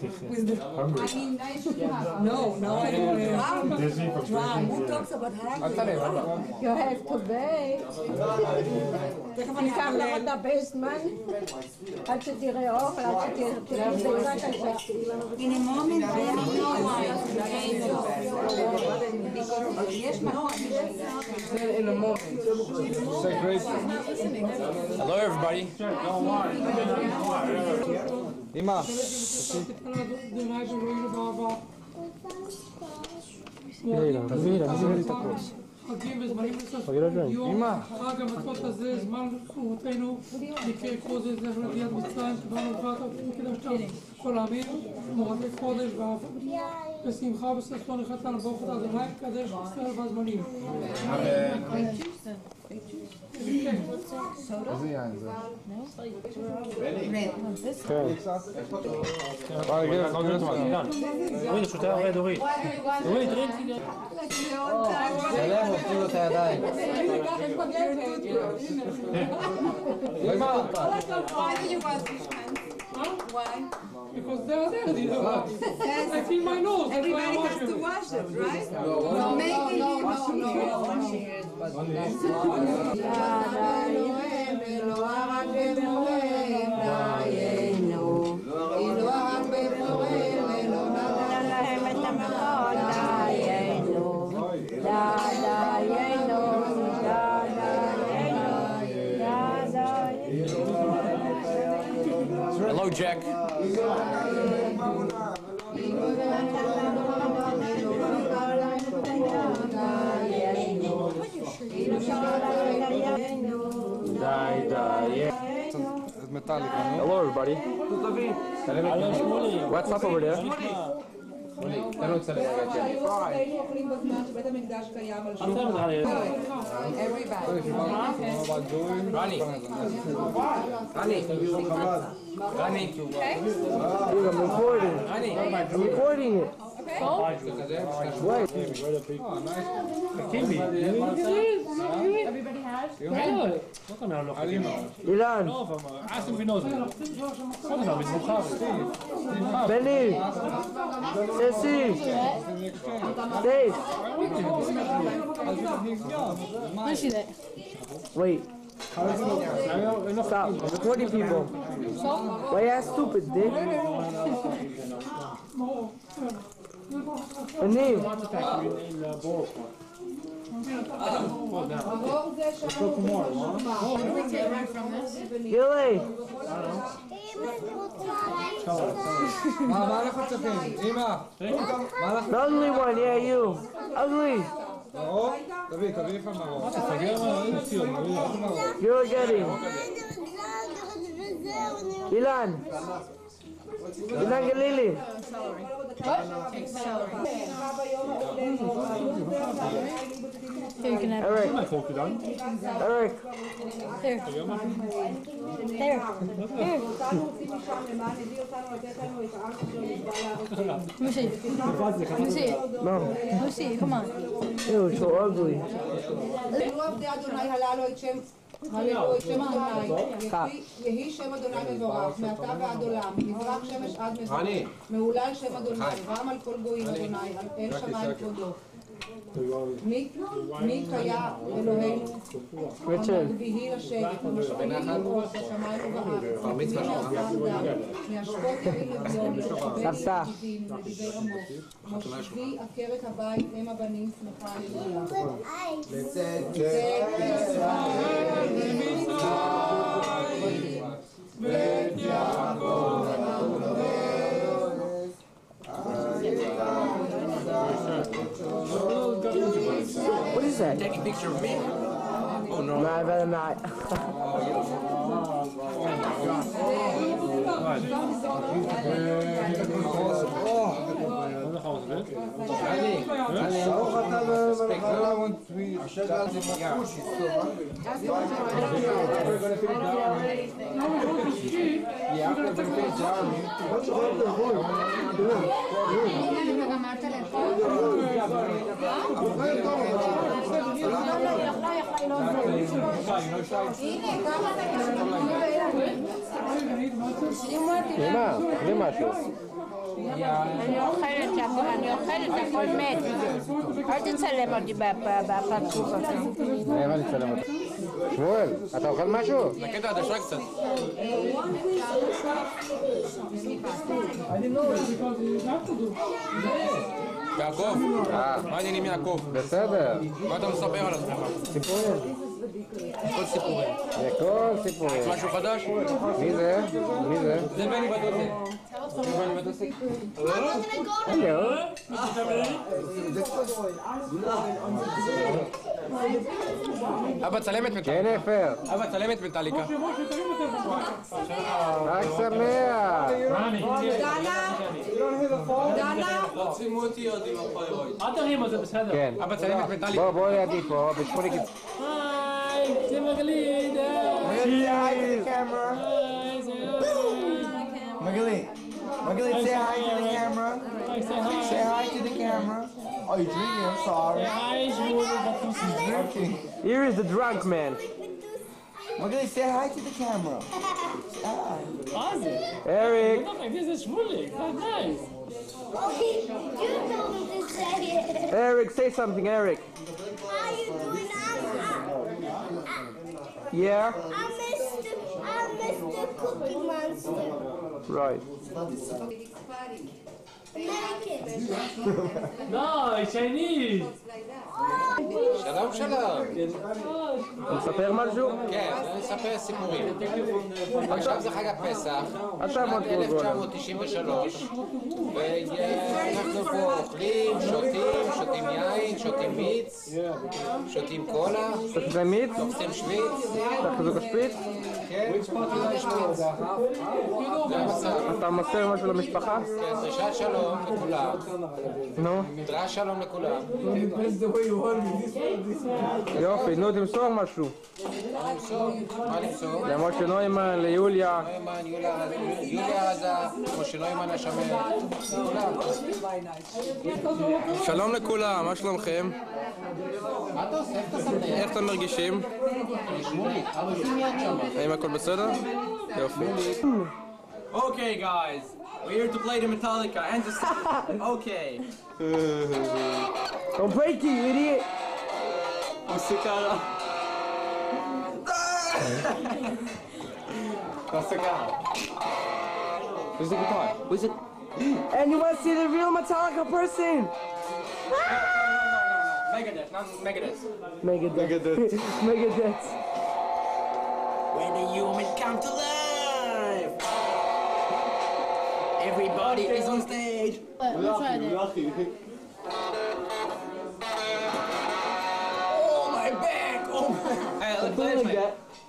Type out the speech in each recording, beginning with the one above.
No, I don't. Who talks about hungry? You have to bake. תיקח לך את הבייסמן עד שתראה אוכל, עד שתראה בזירה קשה. In a moment, I have no wine. יש מקום. In a moment. Say great. Hello, everybody. Ima. חגים וזמנים נוספים. יום חג המצות הזה, זמן חורתנו, נקרא חוזר זכר נביאת מצרים, שבאנו לבאת וקדשתם כל העמים, מורתי חודש בשמחה וששון החלטנו ברוך אתה אדוני, קדש ישראל והזמנים. איזה יין זה? דורית, שותה הרבה דורית. דורית, שלם, הופכים לו את הידיים. Why? Because they're there, I feel my nose. Everybody has to wash it, right? No, maybe Hello, Jack. Hello, everybody. What's up over there? Ronnie. I'm recording. I'm recording it. Wait. Everybody has? Ilan. Benny. Ceci. Dave. Wait. Stop. I'm recording people. Why you act stupid, Dick? Benny. Gilly. The ugly one, yeah, you. Ugly. You're getting. Ilan. Ilan Galili. Eric. Eric. No. Come on. Ew, so ugly. יהי שם אדוני מבורך, מעתה ועד עולם, יזרח שמש עד מזרח, מהולל שם אדוני, רם על כל גויים אדוני, אל שמיים כבודו. מי קיה אלוהינו, המגביהי לשבת, המשענים לברוח, השמיים ובארץ, מהשקות יבין לביום, לשבר ידידים, לדיבר עמוק, מושבי עקרת הבית, אם הבנים שמחה הללויה. לצאת ישראל בית יעקב What is that? Taking a picture of me? Oh, no. No, I'd rather not. למה? זה משהו. אני אוכלת, הכל מת. אל תצלם אותי בפרצוף הזה. איך אני אצלם אותך? שמואל, אתה אוכל משהו? קטע הדשה קצת. יעקב, מה העניינים יעקב? בסדר. מה אתה מספר על עצמך? סיפורים. הכל סיפורים. הכל סיפורים. משהו חדש? מי זה? מי זה? זה בני בדוסק. בני בדוסק. הלו. אבא צלמת מטאליקה. ג'ניפר. אבא צלמת מטאליקה. חג שמח. דנה, אל תרים על זה, בסדר. כן. אבא צלמת מטאליקה. בוא לידי פה, בשמוליק. היי, זה מגליד. Magali, say hi to the camera. Say hi to the camera. Oh, you're drinking, I'm sorry. She's drinking. Here is the drunk man. Magali, say hi to the camera. Say hi. Eric. This is Shmulik. That's nice. Okay, you told him to say it. Eric, say something, Eric. How you doing? Yeah? I missed the Cookie Monster. Right. American. No, it's Chinese. שלום שלום. נספר משהו? כן, נספר סיפורים. עכשיו זה חג הפסח, אתה מאוד גולגול. 1993, ואנחנו פה אוכלים, שותים יין, שותים מיץ, שותים קולה, שותים מיץ? תופסים שוויץ. אתה חיזוק השפיץ? כן, שוויץ. זה המצב. אתה מוסר משהו למשפחה? כן, דרישת שלום לכולם. נו? דרש שלום לכולם. יופי, נו תמסור משהו. מה למסור? למשה נוימן, ליוליה. נוימן, יוליה רזה, משה נוימן השמן. כולם. שלום לכולם, מה שלומכם? מה אתה עושה? איך אתה שם את היד? איך אתם מרגישים? שמוליק, אבא שים יד שם. האם הכל בסדר? יופי. Okay guys, we're here to play the Metallica and just... Okay. Don't break it, you idiot! תעשה ככה. Where's the guitar? Where's it? And you want to see the real Metallica person? Megadeth, not Megadeth. Megadeth. Megadeth. When the humans come to life, everybody is on stage. We'll try that. Oh my back! Oh my... Hey, let's play it.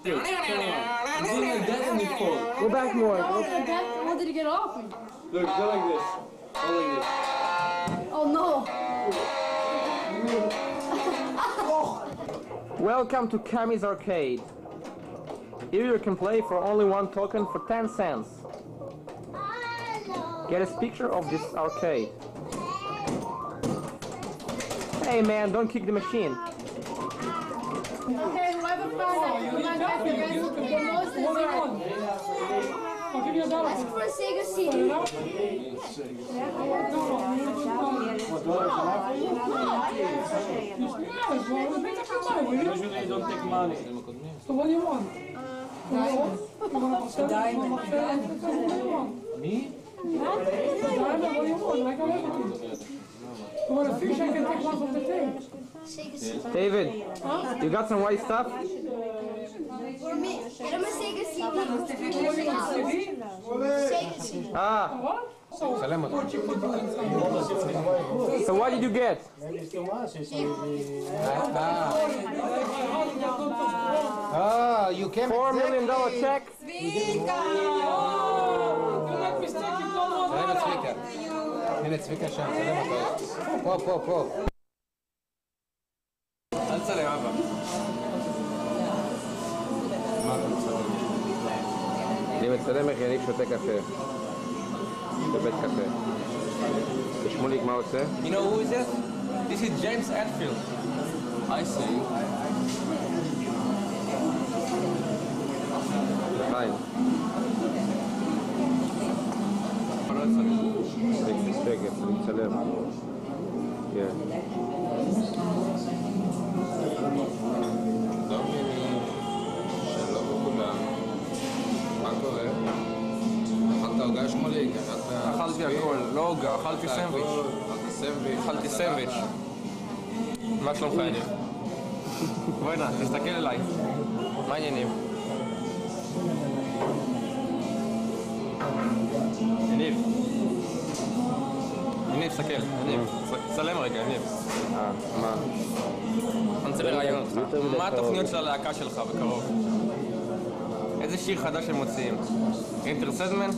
Go back more. I wanted to get off me. Look, go like this. Go like this. Oh no. Welcome to Kami's Arcade. Here you can play for only one token for 10 cents. Get a picture of this arcade. Hey man, don't kick the machine. Okay, whoever finds out the most is I'll give you a dollar. For a Sega CD. Usually you don't take money. So what do you want? Me? What do you want? Like everything. You want a fish? I can take one from the tail. David, you got some white stuff? For me, get him a Sega CD. Sega CD. Ah, סלם אותו. so what did you get? Oh, you came $4 million check? סלם את צביקה. הנה צביקה שם, סלם אותו. פה. אל תצלם אבא. מה אתה מצלם? אני מצלם איך יניב שותה קפה. בבית קפה. ושמוליק מה עושה? You know who is this? This is James Hetfield. I see. חיים. אכלתי הכל, לא עוגה, אכלתי סנדוויץ'. אכלתי סנדוויץ'. מה שלומך יניב? בואי נע, תסתכל אליי. מה העניינים? יניב. יניב, תסתכל. יניב, צלם רגע, יניב. מה? אני רוצה לראיין אותך. מה התוכניות של הלהקה שלך בקרוב? איזה שיר חדש הם מוציאים? אינטרסדמן?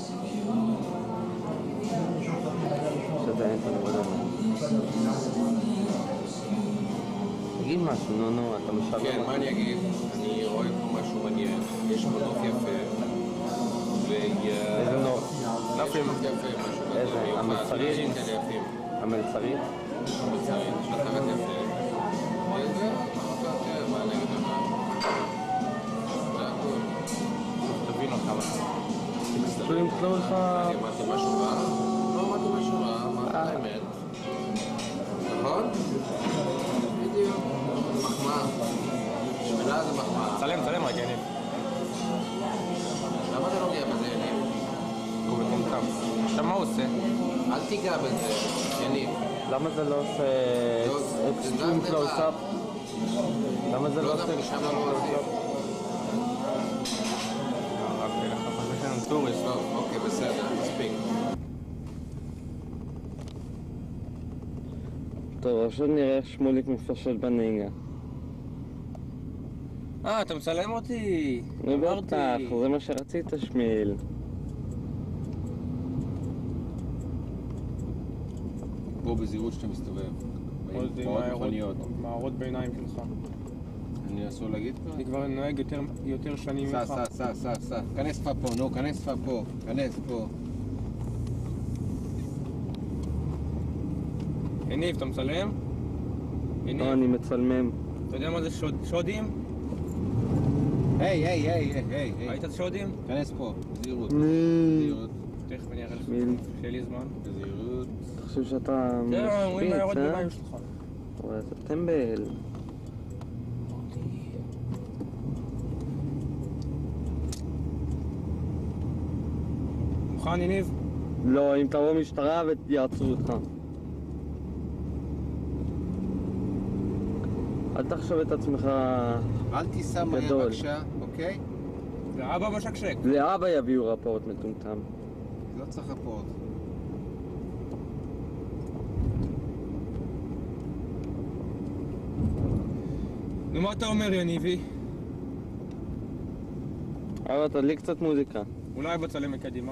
תגיד משהו, נו, אתה משאב. כן, מה אני אגיד? אני רואה פה משהו מעניין. יש פה נוף יפה. איזה נוף? נופים? איזה? המלצרית? המלצרית? המלצרית, יש לך חמת יפה. וזה, מה נגיד לך? זה הכל. תבין אותך משהו. תסתכלו אם תקלו לך... אני אמרתי משהו רע? לא אמרתי משהו רע, אמרתי האמת. נכון? בדיוק. זה מחמאה. בשבילה זה מחמאה. צלם רגע, יניב. למה אתה לא נוגע בזה, יניב? הוא מטומטם. עכשיו מה הוא עושה? אל תיגע בזה, יניב. למה זה לא עושה אקסטרים קלוס-אפ? למה זה לא עושה משם לא עושה? אוקיי, אנחנו חושבים שאנחנו טוריסט. טוב, אוקיי, בסדר, מספיק. טוב, עכשיו נראה איך שמוליק מפשל בנהיגה. אתה מצלם אותי? בטח, זה מה שרצית, שמיל. בוא בזהירות שאתה מסתובב. מערות בעיניים שלך. אני אסור להגיד פה? אני כבר נוהג יותר שנים ממך. סע. כנס פה, נו, כנס פה. כנס פה. יניב, אתה מצלם? לא, אני מצלמם. אתה יודע מה זה שודים? היי. ראית את שודים? כנס פה, בזהירות. תכף אני אראה לך. שיהיה לי זמן. בזהירות. אתה חושב שאתה משפיץ, אומרים הערות במים שלך. וואי, אתה טמבל. מוכן, יניב? לא, אם תבוא משטרה ויעצרו אותך. אל תחשוב את עצמך גדול. אל תיסע מהר בבקשה, אוקיי? לאבא משקשק. לאבא יביאו רפורט מטומטם. לא צריך רפורט. נו, מה אתה אומר, יניבי? אבל תדליק קצת מוזיקה. אולי בצלם מקדימה.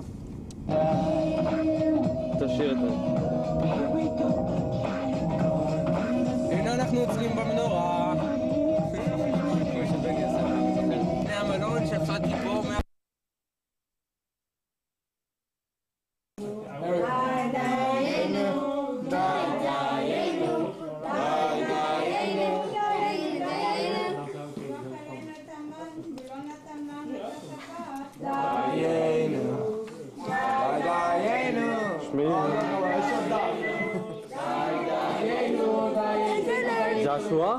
תשאיר את זה. הנה אנחנו עוצרים במנורה. כמו שבני עשה. הנה המלון שהפעתי פה מה... ג'שוע?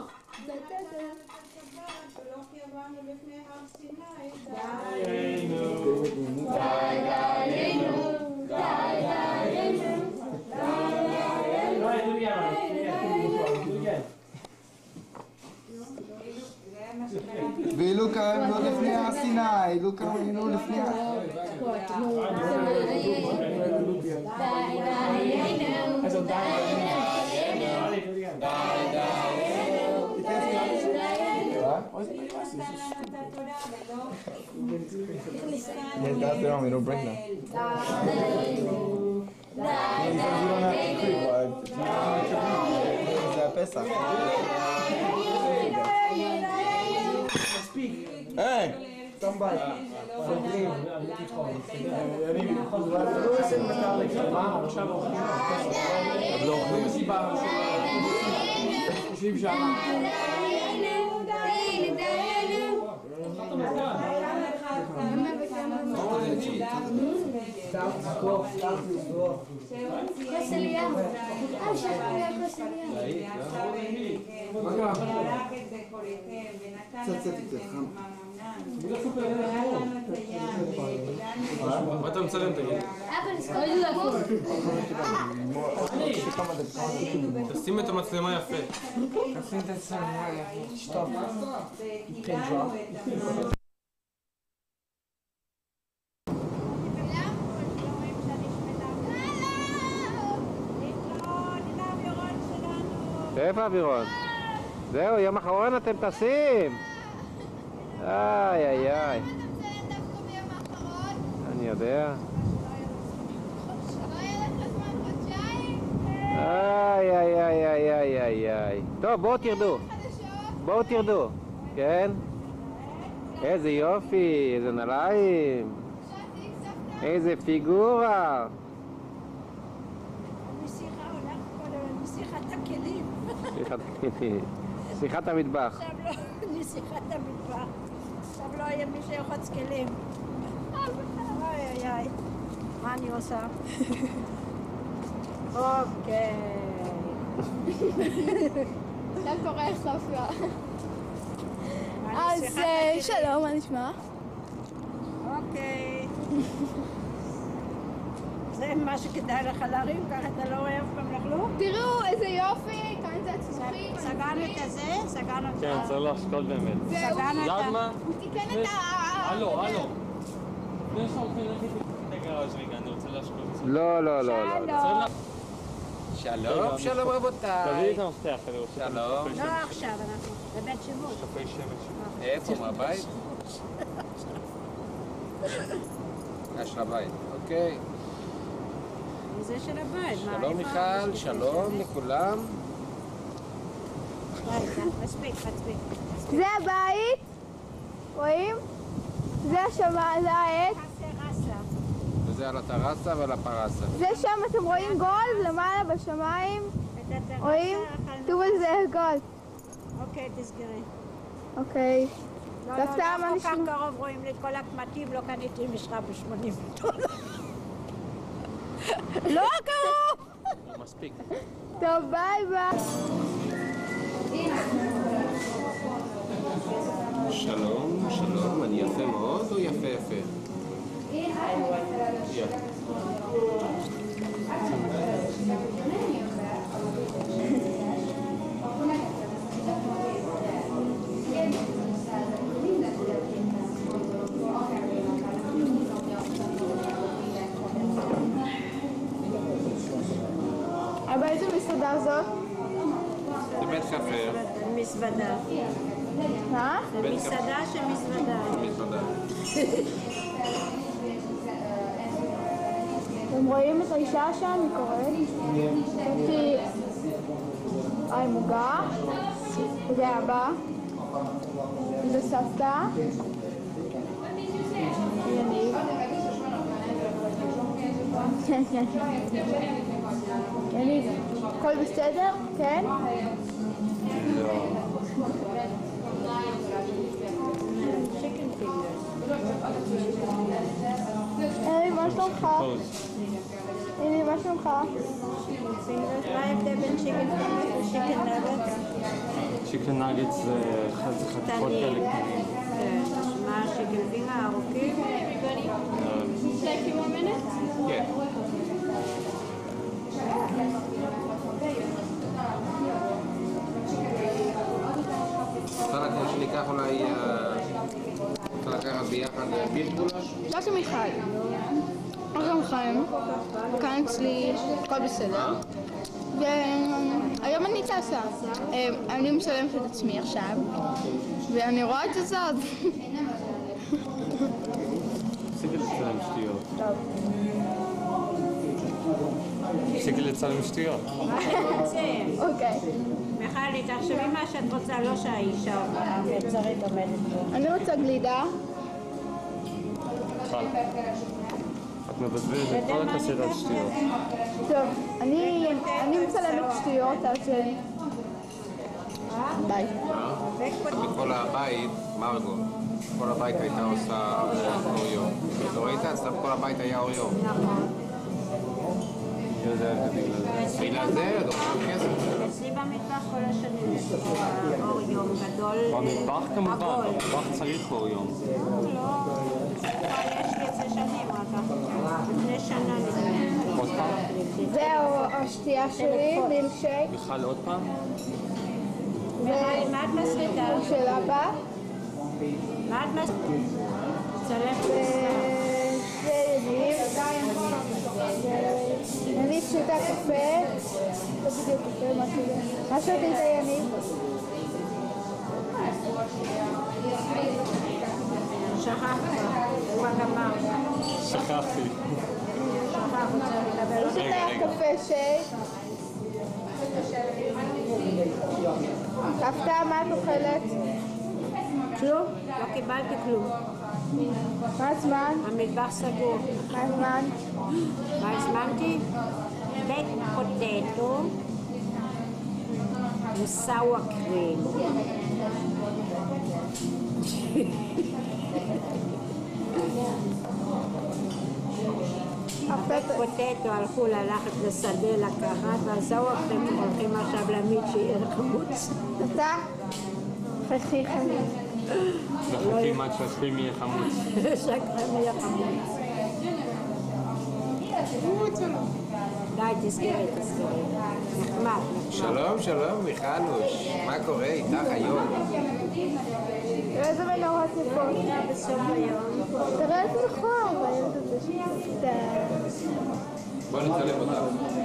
ואילו קראנו לפני הר סיני, אילו קראנו לפני הר... Yeah, that's the army, don't bring that. He says you don't have to creep, it's that Pesach. Hey! Somebody. כוס אליהו. שכחנו כוס מה אתה מצלם תגיד? תשים את המצלמה יפה. תשים את המצלמה יפה. שטוב. איפה אווירון? זהו, יום אחרון אתם טסים! איי איי איי. אני יודע. איי איי איי איי איי איי איי. טוב, בואו תרדו. בואו תרדו. כן? איזה יופי, איזה נעליים. איזה פיגורה. שיחת המטבח. עכשיו לא, אני שיחת המטבח. עכשיו לא יהיה מי שיוחץ כלים. אוי אוי אוי. מה אני עושה? אוקיי. עכשיו קורא סופיה. אז שלום, מה נשמע? אוקיי. זה מה שכדאי לך להרים, ככה אתה לא רואה אף פעם לכלום? תראו, איזה יופי, כאן זה הצמחים. סגרנו את הזה, סגרנו את זה. כן, צריך להשקול באמת. סגרנו את יודעת מה? תיקן את הלו. לפני שהולכים להגיד את הגראז' רגע, אני רוצה להשקול. לא, לא, לא. שלום, שלום רבותיי. תביא את המפתח, אני רוצה. שלום. לא עכשיו, אנחנו בבית שימוש. קפי שמש. איפה, מהבית? של הבית, אוקיי. זה של הבית. שלום מיכל, שלום לכולם. מספיק. זה הבית, רואים? זה השמיים, זה העץ. וזה על הטרסה ועל הפרסה. זה שם אתם רואים גולד למעלה בשמיים. רואים? תראו איזה גולד. אוקיי, תסגרי. אוקיי. דווקא מה לא נשמע? כל כך קרוב רואים לי את כל הקמטים, לא קניתי משחה ב$80. לא קרוב! מספיק. טוב, ביי ביי. שלום, שלום, אני יפה מאוד או יפה יפה? אבל איזה מסעדה זאת? זה בית קפה. מזוודה. מה? זה מסעדה של מזוודה. מזוודה. אתם רואים את האישה שם? היא קוראת. כי... היי מוגה. זה אבא. זה סבתא. יניב. כן. יניב, הכל בסדר? כן? אלי, מה שלומך? אלי, מה שלומך? מה ההבדל בין צ'יקן פינגרס ושיקן נגט? צ'יקן נגט זה חתיכות כאלה קטנים. מה השיקן פינגר הארוכים? כן. רוצה לקחת שניקח אולי... רוצה לקחת ביחד בירבולש? לא כמיכל. גם חיים. כאן אצלי הכל בסדר. והיום אני טסה. אני משלמת את עצמי עכשיו. ואני רואה את זה זאת. תפסיקי לצלם שטויות. טוב. תפסיקי לצלם שטויות. אוקיי. מיכלי, תחשבי מה שאת רוצה, לא שהאישה המצרית עומדת פה. אני רוצה גלידה. את מבזבזת את כל הקסט על שטויות. טוב, אני מצלמת שטויות, אז... ביי. בכל הבית, מרגו. כל הבית הייתה עושה אור יום. לא ראית? אצלך כל הבית היה אור יום. נכון. בגלל זה, דורשים כסף. אצלי במטבח כל השנים יש אור יום גדול. במטבח כמובן, במטבח צריך אור יום. לא, כבר יש לי את זה שנים רק. לפני שנה נדמה. עוד פעם? זהו, השתייה שלי, מילשייק. מיכל עוד פעם? מה את מסריטה? של אבא. מה את מסריטה? צלם. זה יניב. יניב שותה קפה. לא בדיוק קפה, משהו זה. מה שותית יניב? שכחתי. כבר גמר. שכחתי. הוא שותה קפה שייק. הפתעה, מה את אוכלת? כלום? לא קיבלתי כלום. מה הזמן? המטבח סגור. מה הזמן? מה הזמנתי? בק פוטטו וסאווה קרים. הבק פוטטו הלכו ללכת לשדה לקחת, והסאווה קרים הולכים עכשיו למיט שיהיה חמוץ. אתה? חכי חמוץ. מחכים עד שהשכם יהיה חמוץ. שהשכם יהיה חמוץ. די, תסגרי. נחמד. שלום, שלום, מיכלוש. מה קורה איתך היום? תראה איזה מנורות יפות. בסוף היום. תראה איזה חור. בוא נצלם אותך.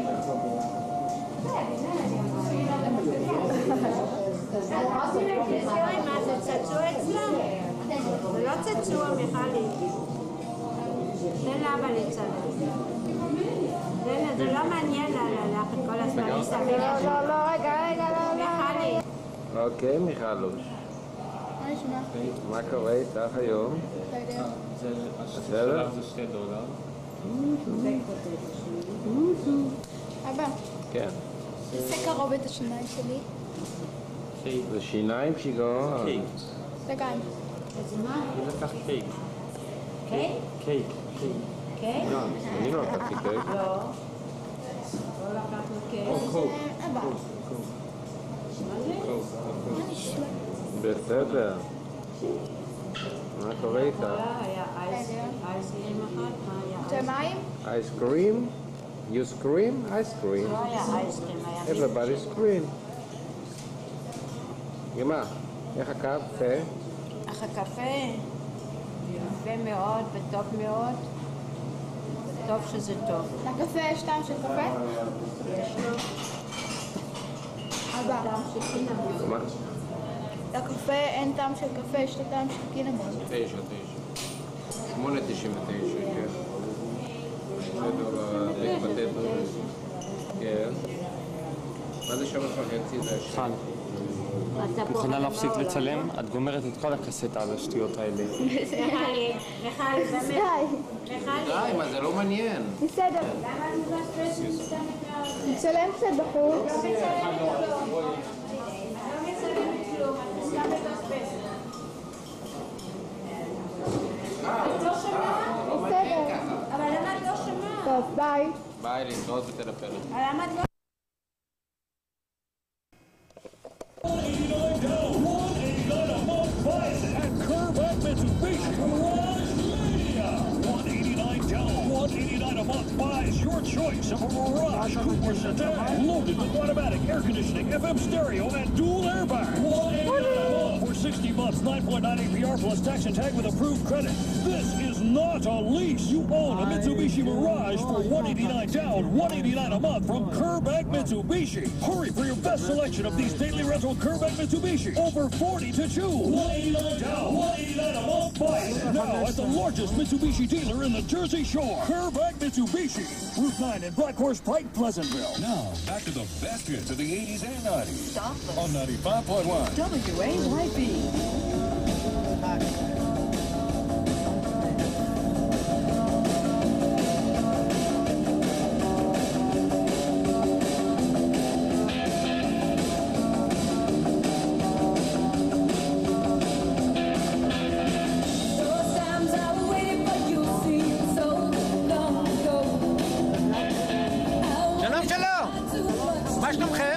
מה זה צעצוע אצלם? זה לא צעצוע, מיכלי. תן לאבא לצלם. זה לא מעניין ללכת כל הזמן מסביב. לא, רגע, לא. מיכלי. אוקיי, מיכלוש. מה נשמע? מה קורה איתך היום? בסדר? זה $2. אבא, כן. תעשה קרוב את השיניים שלי. זה שיניים שיגור. קייק. זה גם. אני לקח קייק. קייק? קייק. קייק? לא, אני לא לקחתי קייק. לא. לא לקחנו קייק. אבא. בסדר. מה קורה איתך? היה אייסקרים אחת, מה היה? זה מים? Ice cream? You scream? Ice cream. לא היה אייסקרים, היה... Everybody scream. גמר, איך הקפה? איך הקפה? יפה מאוד וטוב מאוד. טוב שזה טוב. לקפה יש טעם של קפה? אבא. מה? לקפה אין טעם של קפה, יש לו טעם של קינמון. 9. 8.99, כן. $2 בטטו. כן. מה זה 7.5? זה מיכל, את מוכנה להפסיק לצלם? את גומרת את כל הקסטה על השטויות האלה. מיכלי, באמת. די, מה זה לא מעניין. בסדר. נצלם קצת בחוץ. בסדר. אבל למה את לא שומעת? טוב, ביי. ביי, להתראות בתל הפלא. למה את לא... $189 a month buys your choice of a Mirage Cooper sedan, loaded with automatic air conditioning, FM stereo, and dual airbags. $189 a month for 60 months, 9.9 APR plus tax and tag with approved credit. This is not a lease. You own a Mitsubishi Mirage for $189 down, $189 a month from Kerbeck Mitsubishi. Hurry for your best selection of these daily rental Kerbeck Mitsubishi. Over 40 to choose. $189 down, $189 a month. Buy it now at the largest Mitsubishi dealer in the Jersey Shore. Kerbeck Mitsubishi. Route 9 in Black Horse Pike, Pleasantville. Now, back to the best hits of the 80s and 90s. Stop On 95.1. WAYB. שלום שלום! מה שלומכם?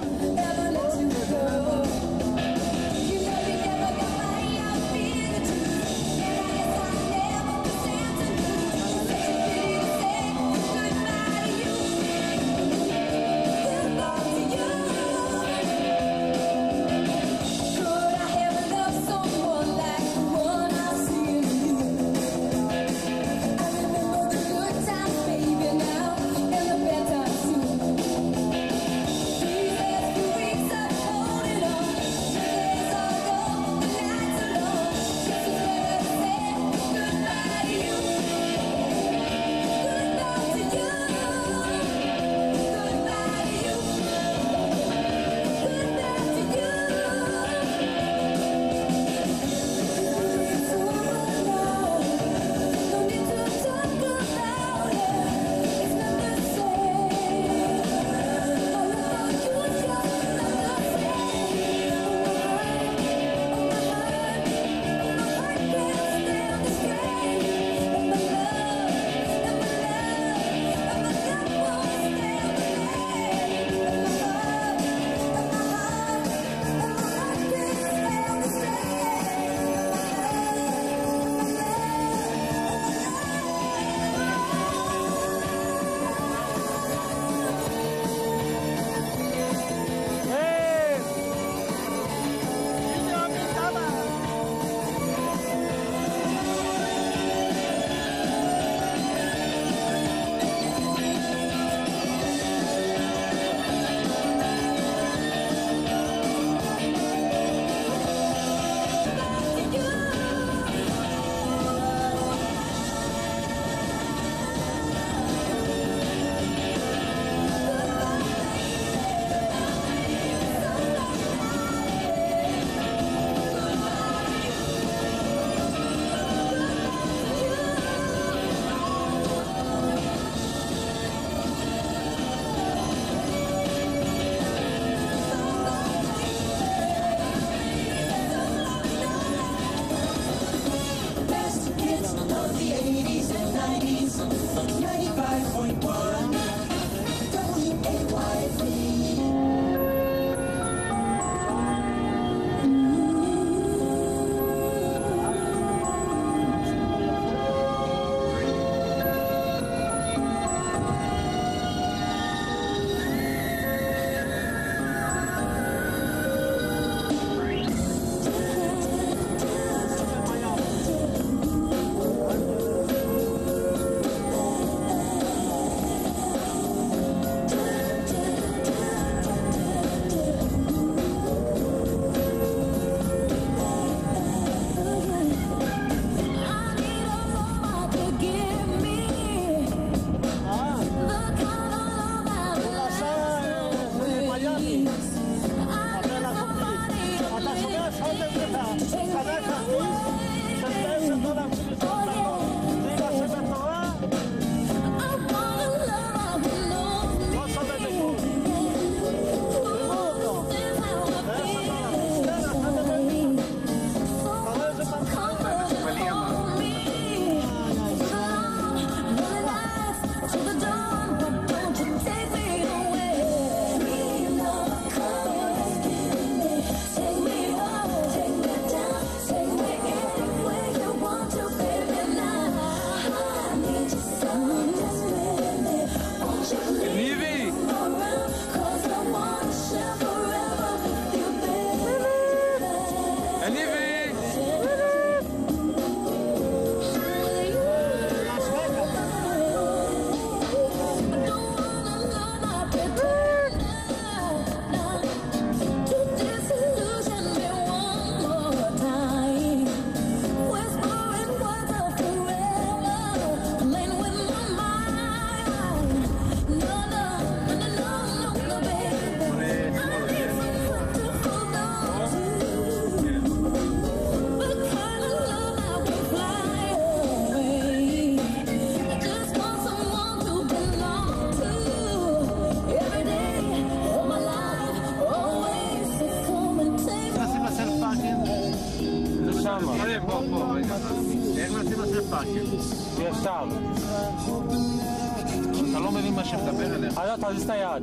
איך נשים לסף פארקים? ישר. אתה לא מבין מה שמדבר אליך. אז תזיז את היד.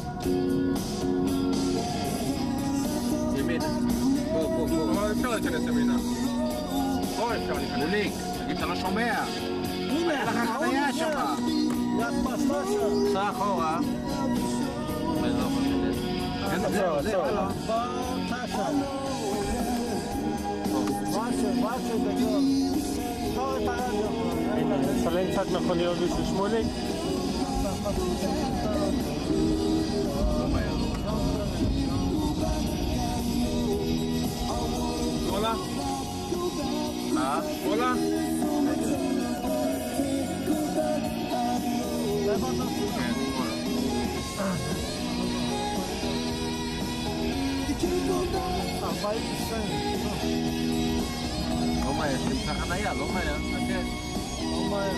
ימינה. פה. אפשר להיכנס ימינה. פה אפשר להיכנס. מוליק, תגיד, אתה לא שומע. היה לך חוויה שם. סע אחורה. זהו, הלו. הנה, נצלם קצת מכוניות בשביל שמוליק. שמאלה? מה? שמאלה? לא מהר, תמצא חניה, לא מהר, חכה. לא מהר,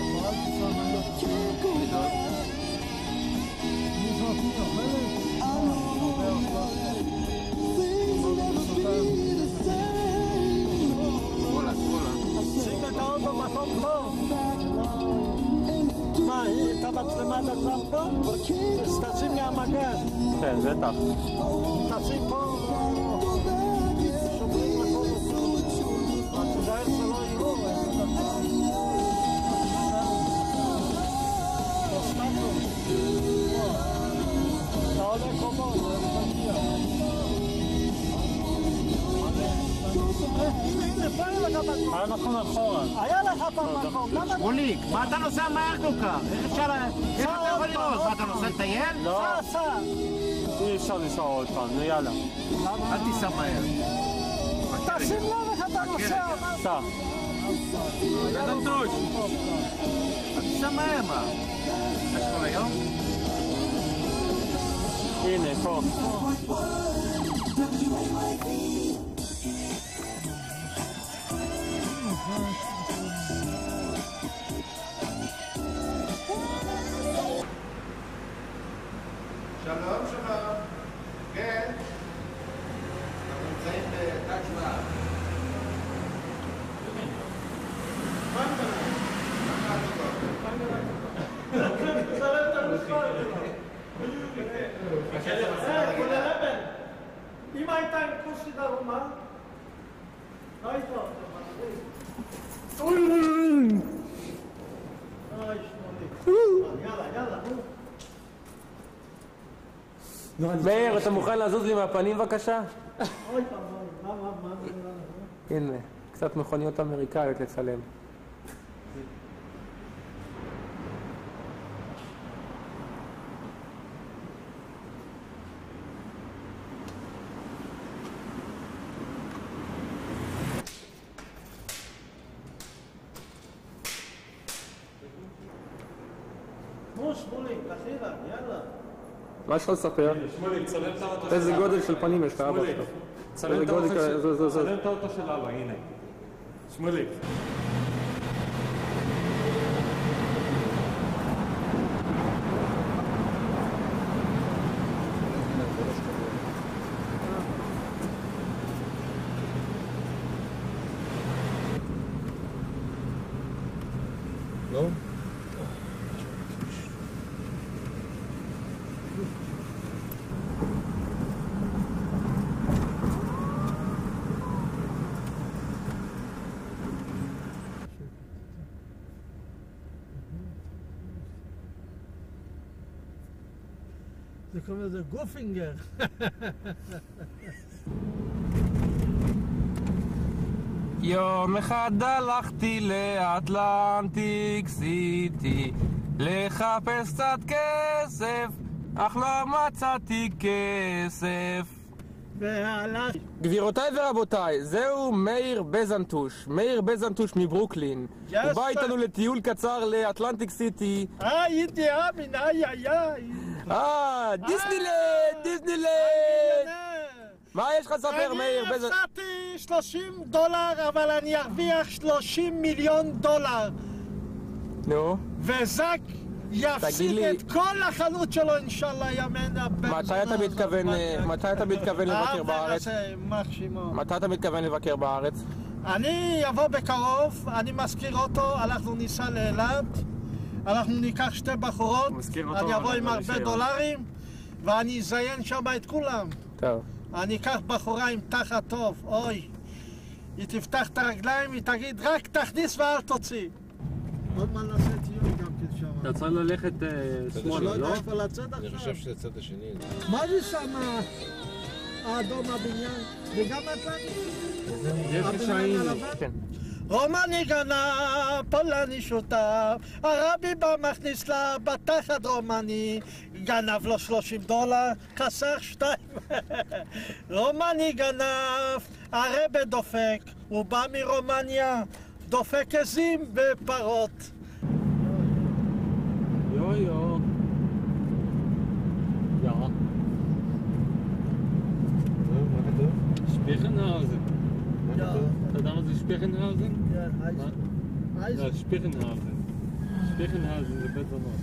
שים את האוטו במקום טוב. מה, את המצלמה דקה פה? תשים מהמגן. כן, בטח. תשים פה. שומרים לכל אותו. תיזהר שלא יראו. אתה עולה קומות, זה מגיע. היה נכון אחורה. היה לך במקום. שמוליק, מה אתה נוסע מהר כל כך? איך אפשר... איך אתה יכול לראות? מה, אתה נוסע לטייל? לא. סע. אי אפשר לנסוע עוד פעם, נו יאללה. אל תיסע מהר. תשים לב איך אתה נוסע. סע. אל תיסע מהר, מה? יש כל היום? הנה, פה. שלום. כן? אנחנו נמצאים בטאג' מהר. אם הייתה עם כוסי דרומה, לא היית אוי, יאללה, מאיר, אתה מוכן לזוז לי מהפנים בבקשה? הנה, קצת מכוניות אמריקאיות לצלם. שמוליק, תחילה, יאללה. מה יש לך לספר? שמוליק, צלם את האוטו של איזה גודל של פנים יש לך, אבא שלך? צלם את האוטו של אבא, הנה. שמוליק. לא? זה קוראים לזה גופינגר. יום אחד הלכתי לאטלנטיק סיטי לחפש קצת כסף, אך לא מצאתי כסף. גבירותיי ורבותיי, זהו מאיר בזנטוש. מאיר בזנטוש מברוקלין. הוא בא איתנו לטיול קצר לאטלנטיק סיטי. ידיעה מן דיסנילנד! מה יש לך לספר, מאיר? אני הפסדתי $30, אבל אני ארוויח $30 מיליון. נו? וזק יפסיד את כל החנות שלו, אינשאללה, ימנה. מתי אתה מתכוון לבקר בארץ? מתי אתה מתכוון לבקר בארץ? אני אבוא בקרוב, אני מזכיר אותו, אנחנו ניסע לאילת, אנחנו ניקח שתי בחורות, אני אבוא עם הרבה דולרים, ואני אזיין שם את כולם. טוב. אני אקח בחורה עם תחת טוב, אוי. היא תפתח את הרגליים, היא תגיד, רק תכניס ואל תוציא. עוד מה נעשה טיול גם כן שם. אתה צריך ללכת שמאלה, לא? לא יודע איפה לצאת עכשיו. אני חושב שזה צד השני. מה זה שם האדום הבניין? וגם אטלנטיק? שהיינו. רומני גנב, פולני שותף, הרבי בא מכניס לה בתחת רומני, גנב לו $30, חסך 2. רומני גנב, הרבי דופק, הוא בא מרומניה, דופק עזים ופרות. יו יו. יא. מה כתוב? שפיכנהאוזן. יא. אתה יודע מה זה שפיכנהאוזן? כן, לא, שפיכנהאוזן. שפיכנהאוזן זה בית זונות.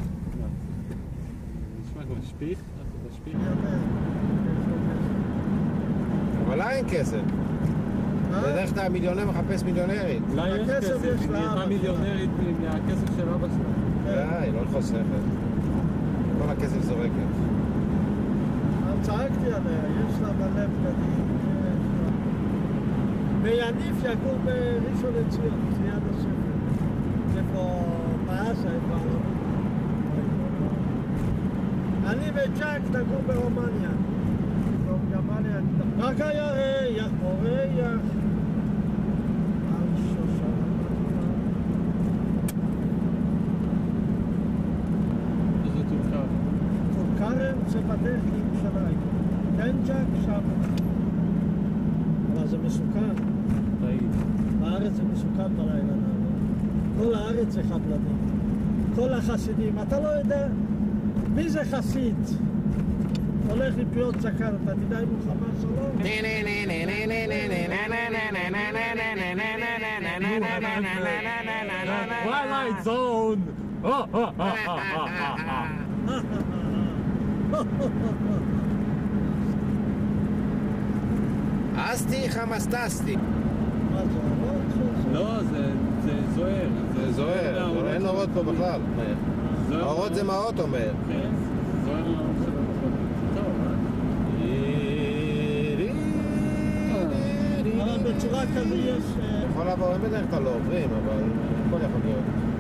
נשמע כמו שפיך? אתה שפיך? אבל לה אין כסף. בדרך כלל מיליונר מחפש מיליונרית. לה יש כסף, היא נהייתה מיליונרית מהכסף של אבא שלה. די, לא לחוסכת. כל הכסף זורקת. צעקתי עליה, יש לה מלא בגדים. ויניף יגור בראשון לציון, ליד הספר. איפה מעשה, איפה ערבים. אני וג'ק נגור ברומניה. גם בא ליד. רק הירח, אורח. איזה טול כרם זה בדרך לירושלים. כן ג'ק שם. אבל זה מסוכן. בארץ זה מסוכן בלילה. כל הארץ זה חבלני. כל החסידים. אתה לא יודע מי זה חסיד. הולך עם פיות זקן. אתה תדע אם הוא חמאס או לא? Twilight Zone! אסתי חמסטסתי. לא, זה זוהר. זה זוהר, אין אורות פה בכלל. האורות זה מהאוטו מהר. כן, זוהר לא משנה. אבל בצורה כזו יש... יכול לעבור, הם בדרך כלל לא עוברים, אבל הכל יכול להיות.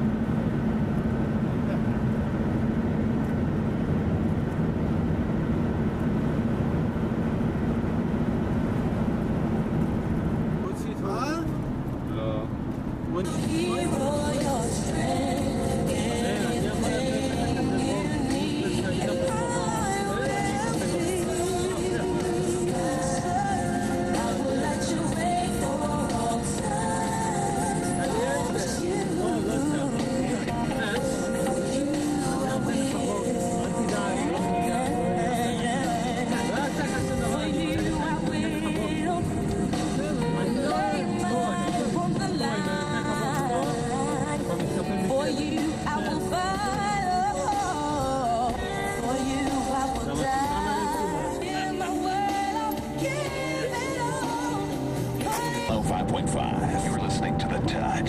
You're listening to The Touch.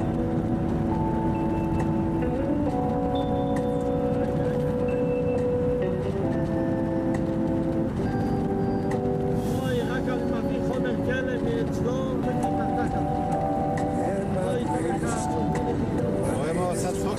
אוי, רק אני מביא חומר כלא מאצלו ומתחתך. אוי, תקח. רואה מה עושה צחוק?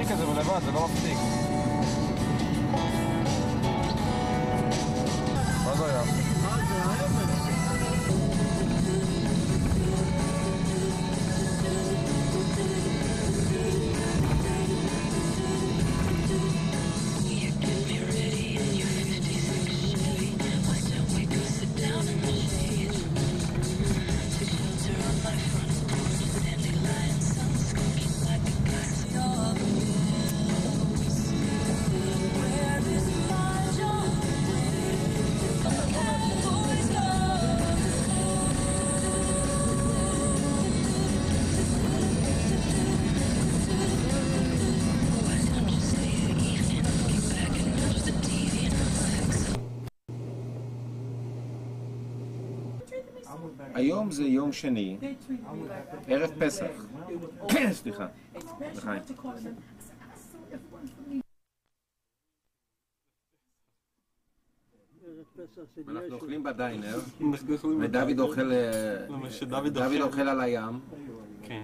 כזה ולבד, זה לא מפסיק. מה זה היה? היום זה יום שני, ערב פסח. סליחה, לחיים. אנחנו אוכלים בדיינר, ודוד אוכל על הים. כן.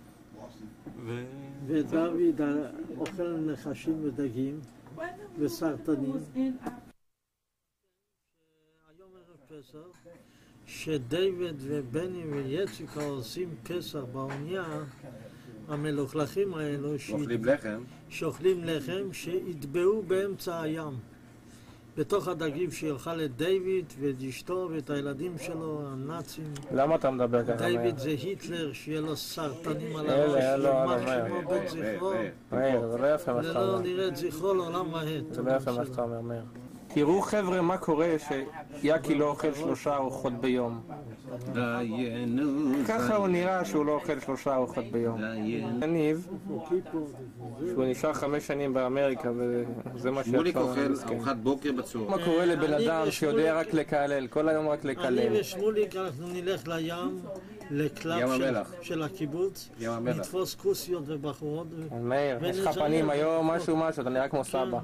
ודוד אוכל נחשים ודגים וסרטנים. היום ערב פסח, שדיוויד ובני ויציקה עושים פסח באונייה, המלוכלכים האלו שאוכלים לחם, שיטבעו באמצע הים. בתוך הדגים שילכה לדיוויד ואת אשתו ואת הילדים שלו, הנאצים. למה אתה מדבר ככה? דיוויד זה היטלר, שיהיה לו סרטנים על הראש, ימח שמו בית זכרו. מאיר, זה לא יפה מה שאתה אומר. ולא נראה את זכרו לעולם ועד. זה לא יפה מה שאתה אומר, מאיר. תראו חבר'ה מה קורה שיאקי לא אוכל 3 ארוחות ביום. ככה הוא נראה שהוא לא אוכל 3 ארוחות ביום. יניב, שהוא נשאר 5 שנים באמריקה וזה מה שמוליק אוכל ארוחת בוקר בצהריים. מה קורה לבן אדם שיודע רק לקלל, כל היום רק לקלל. אני ושמוליק אנחנו נלך לים, לקלאב של הקיבוץ, נתפוס כוסיות ובחורות. מאיר, יש לך פנים היום משהו, אתה נראה כמו סבא.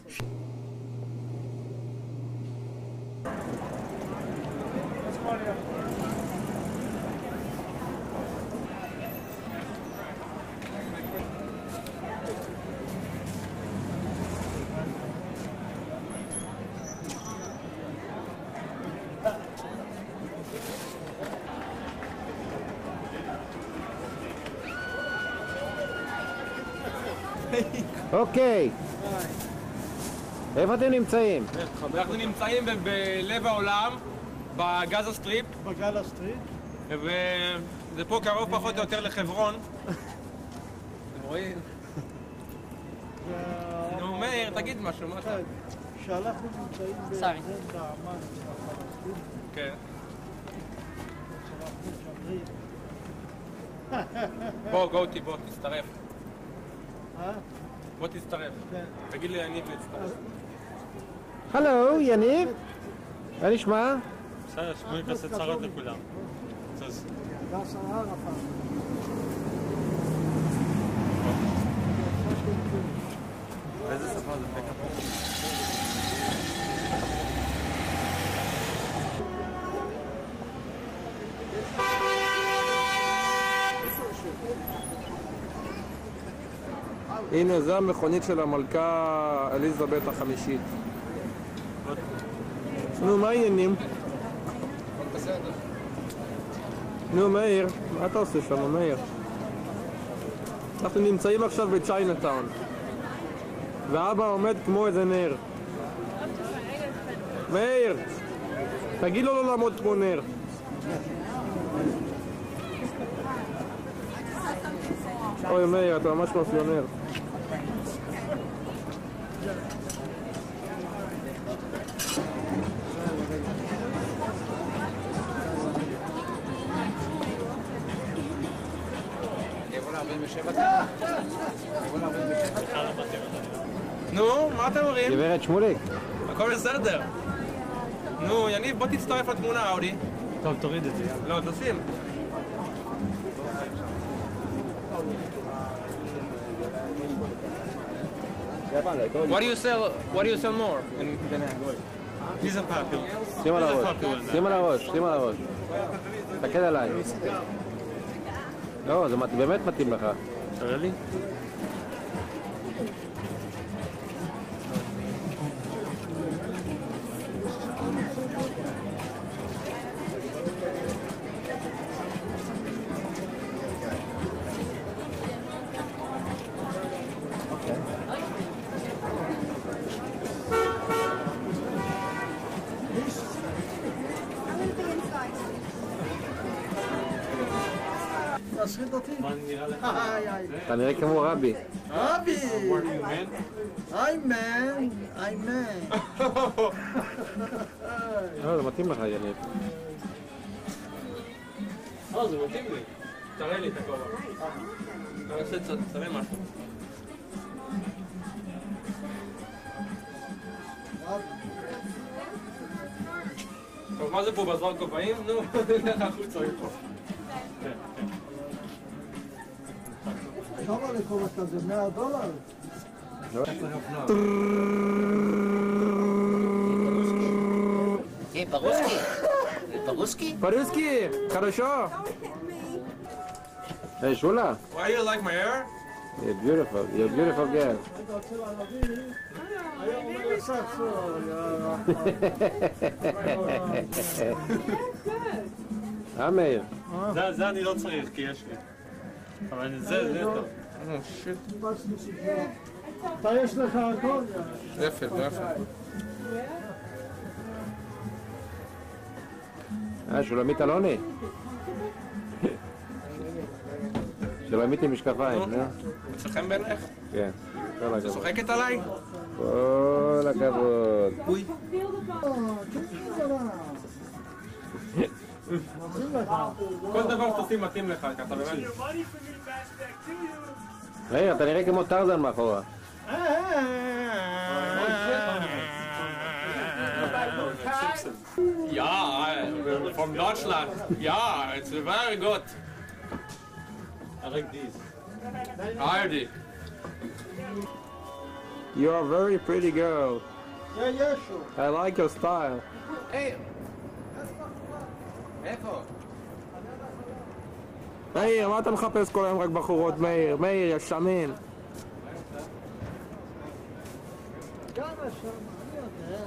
אוקיי, איפה אתם נמצאים? אנחנו נמצאים בלב העולם, בגאזה סטריפ. בגאזה סטריפ. וזה פה קרוב פחות או יותר לחברון. אתם רואים? נו מאיר, תגיד משהו, מה שאתה? שאנחנו נמצאים באמן. כן. בוא, תצטרף. בוא תצטרף. תגיד לי יניב להצטרף. הלו, יניב? מה נשמע? בסדר, שמוליק עושה צרות לכולם. איזה שפה זה פקאפ? הנה, זה המכונית של המלכה אליזבת החמישית. נו, מה העניינים? נו, מאיר, מה אתה עושה שם, מאיר? אנחנו נמצאים עכשיו בצ'יינאטאון, ואבא עומד כמו איזה נר. מאיר, תגיד לו לא לעמוד כמו נר. אוי מאיר, אתה ממש מאפיונר. נו, מה אתם אומרים? גברת שמוליק. הכל בסדר. נו, יניב, בוא תצטרף לתמונה, אודי. טוב, תוריד את זה. לא, תשים. What do you sell more? These are popular. שים על הראש, שים על הראש. תקד עליי. לא, זה באמת מתאים לך. תראה לי. אותי? אתה נראה כמו רבי. רבי! היי מן! היי מן! לא, זה מתאים לך, יניב. זה מתאים לי. תראה לי את הכובע. תראה משהו. טוב, מה זה פה בזמן כובעים? נו, נלך החוצה מפה. כמה לכובע כזה? $100? Hey, Paruski. Paruski? Paruski, хорошо. Hey, Shula. Why you like my hair? You're beautiful. You're a beautiful girl. מאיר. זה אני לא צריך, כי יש לי. אבל זה טוב. אתה יש לך הכל? יפה, יפה. שולמית אלוני. שולמית עם משקפיים, לא? אצלכם בערך? כן. כל הכבוד. צוחקת עליי? כל הכבוד. אוי. כל דבר שתעשי מתאים לך, אתה באמת. מאיר, אתה נראה כמו טרזן מאחורה. Yeah, from Deutschland. Yeah, it's very good. I like these. Hardy. You're a very pretty girl. Yeah, sure. I like your style. Hey. איפה? מאיר, מה אתה מחפש כל היום רק בחורות, מאיר? מאיר, יא שמן. גם השם, אני יודע.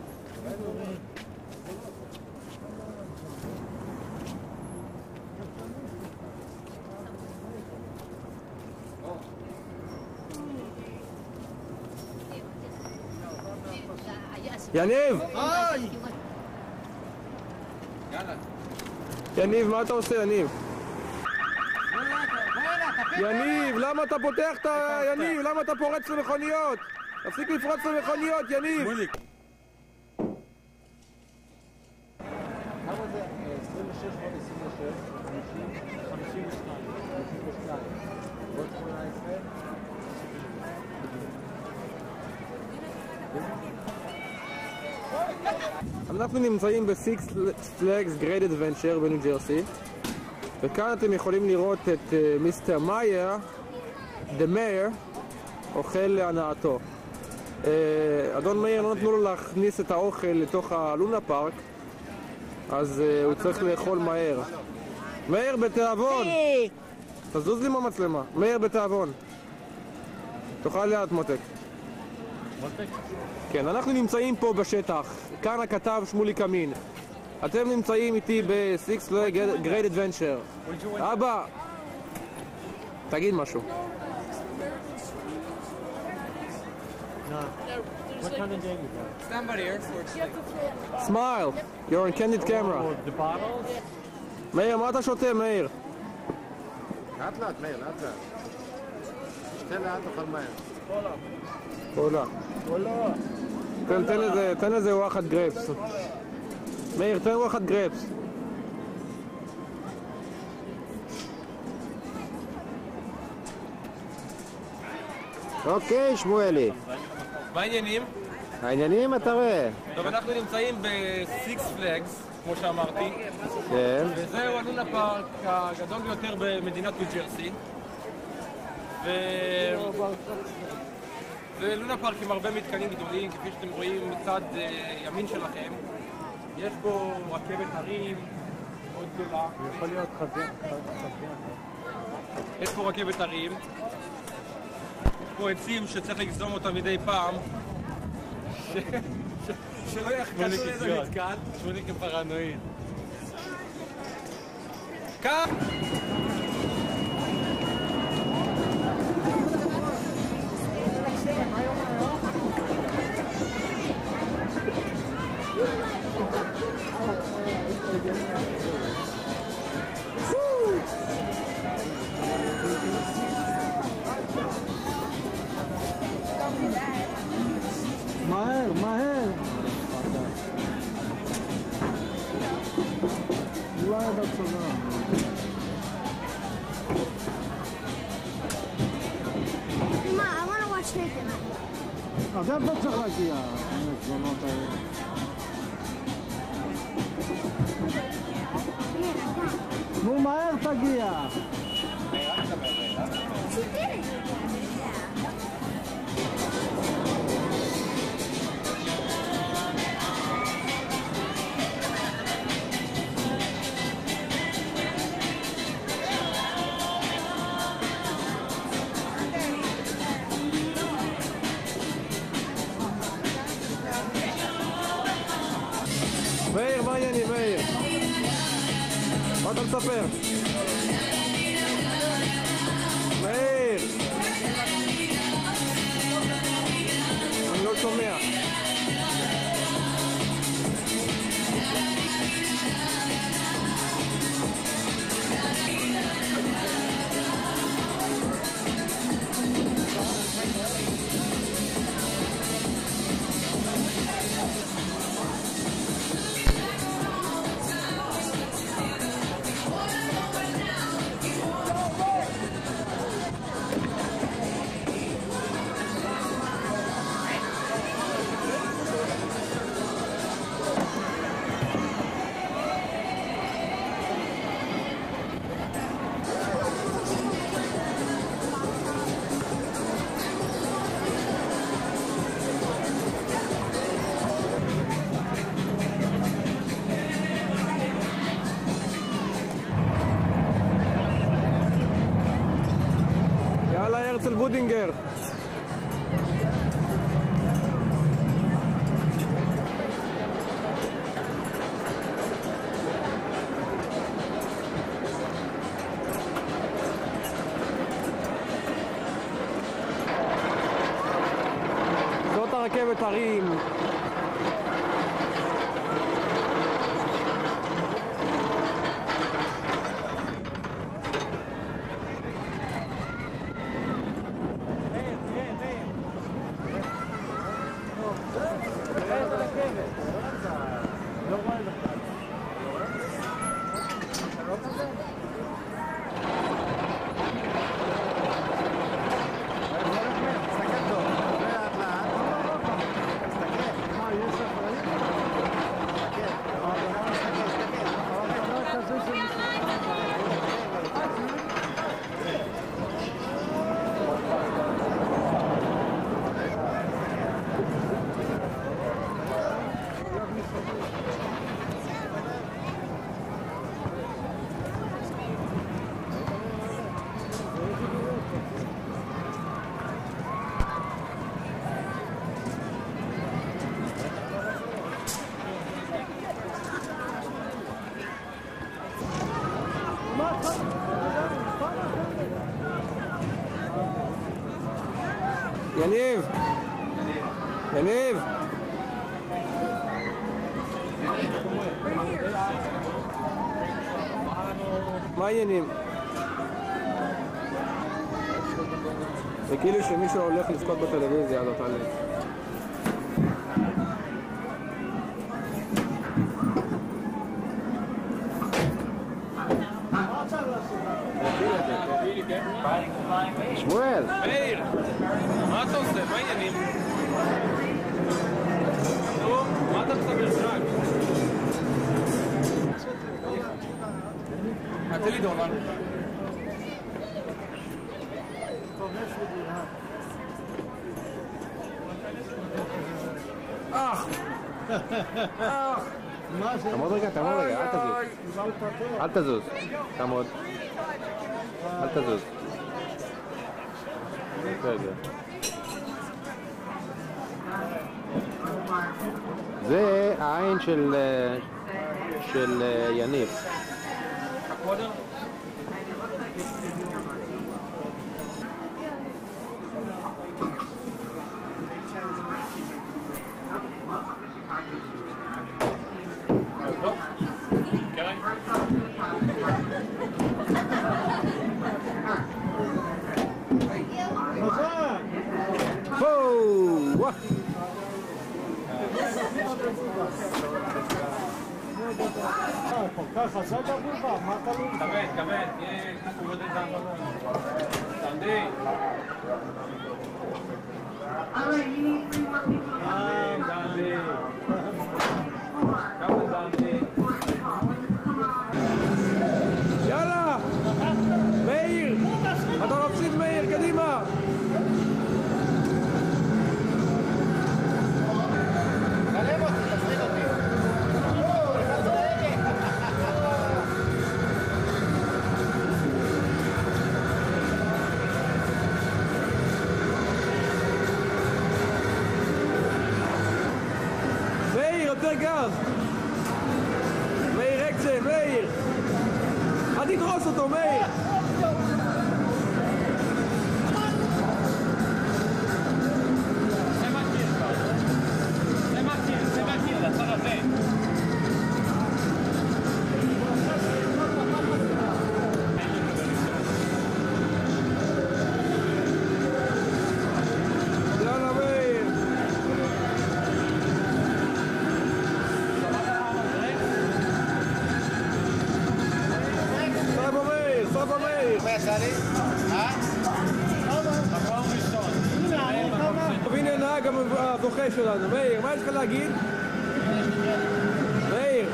יניב! היי! יניב, מה אתה עושה, יניב? יניב, למה אתה פותח את ה... יניב, למה אתה פורץ למכוניות? תפסיק לפרוץ למכוניות, יניב! כמה זה? 26 ועוד 26, 52. ועוד 18. אנחנו נמצאים ב-Six Flags Great Adventure בניו ג'רסי, וכאן אתם יכולים לראות את מיסטר מאייר, The Mayor, אוכל להנאתו. אדון מאייר לא נתנו לו להכניס את האוכל לתוך הלונה פארק, אז הוא צריך לאכול מהר. מאייר בתיאבון! תזוז לי מהמצלמה. מאייר בתיאבון. תאכל לאט מותק. מותק? כן, אנחנו נמצאים פה בשטח. כאן הכתב שמולי קמין. אתם נמצאים איתי ב-Six Flags Great Adventure. אבא! תגיד משהו. What kind of game is that? Stand by the airport. Smile! You're on candid camera. The bottles? מאיר, מה אתה שותה, מאיר? לאט לאט, מאיר, לאט לאט. שתה לאט, תאכל מהר. קולה. תן לזה וואחד גרפס. מאיר, תן וואחד גרפס. אוקיי, שמואלי. מה העניינים? העניינים אתה רואה. טוב, אנחנו נמצאים ב-Six Flags, כמו שאמרתי. כן. וזהו הלונה פארק הגדול ביותר במדינת ניו ג'רסי. זה לונה פארק עם הרבה מתקנים גדולים, כפי שאתם רואים מצד ימין שלכם. יש בו רכבת הרים מאוד גדולה. יכול להיות חזיין. יש פה רכבת הרים. יש פה עצים שצריך לגזום אותם מדי פעם. שלא יחכנו לאיזה מתקן. שמוליק פרנואיד. כאן! עכשיו אתה צריך להגיע, המזונות האלה. נו, מהר תגיע. מאיר, מה העניינים, מאיר? מה אתה מספר? מאיר! אני לא שומע. יאללה, הרצל בודינגר. זאת הרכבת הרים. יניב! יניב! מה העניינים? זה כאילו שמישהו הולך לזכות בטלוויזיה, לא תעלה. שמואל! מאיר! מה אתה עושה? מה העניינים? נו, מה אתה מסתבר שרק? תן לי דולר. אח! אח! תעמוד רגע, אל תזוז. אל תזוז. תעמוד. אל תזוז. רגע. זה העין של יניב. כל כך חזק עבורך, מה אתה לא... כבד, תהיה כמו בודד דן. תעמדי. יאללה! מאיר! אתה מפסיד מאיר, קדימה! תעלם אותי, תפסיד אותי. מאיר, יותר גז! מאיר אקסן, מאיר! אל תדרוס אותו, מאיר! יאללה, מאיר! סבא מאיר, סבא מאיר! מה יצא לי? והנה הנהג הזוכה שלנו, מאיר, מה יש לך להגיד? מאיר!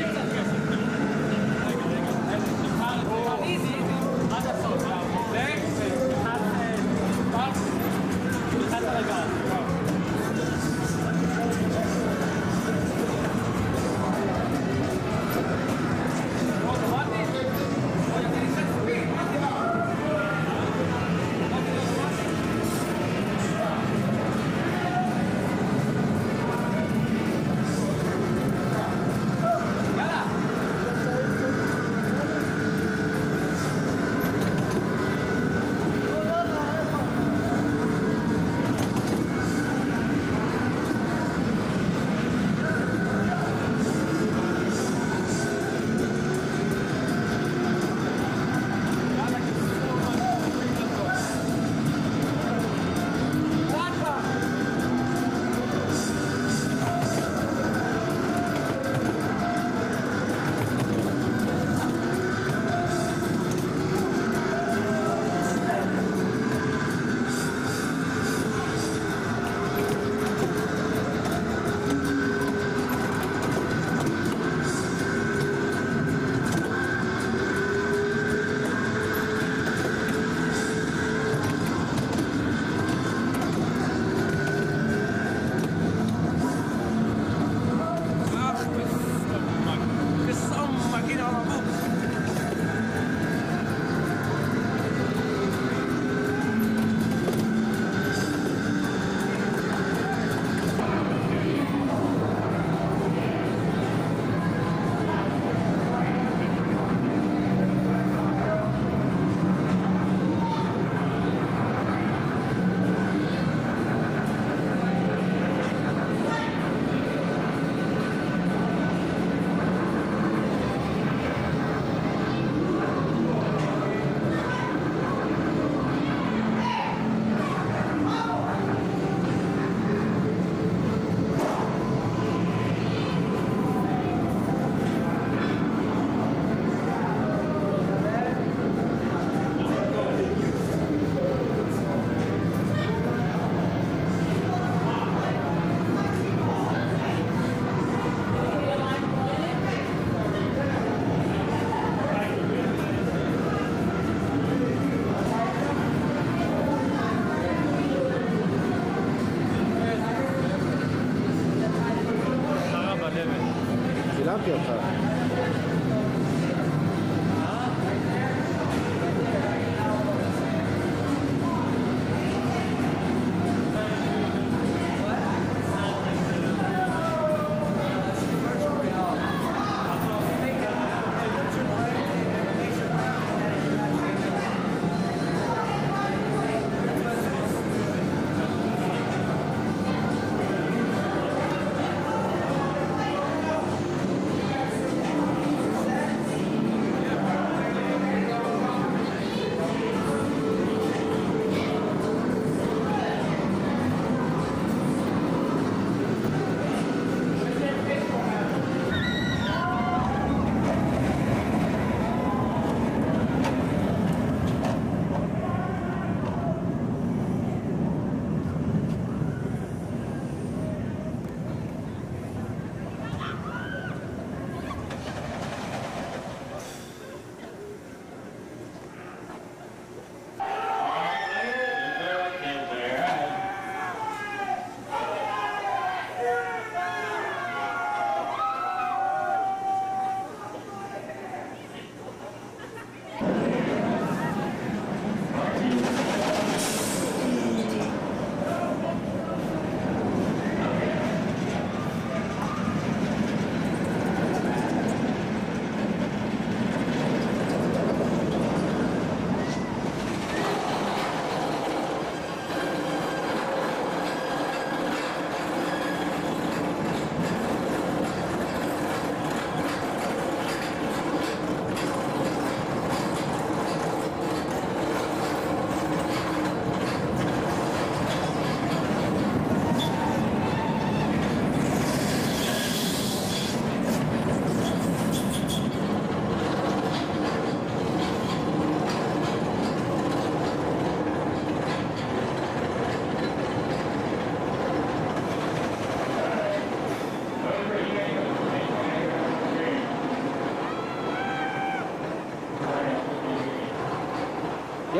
צילמתי אותך.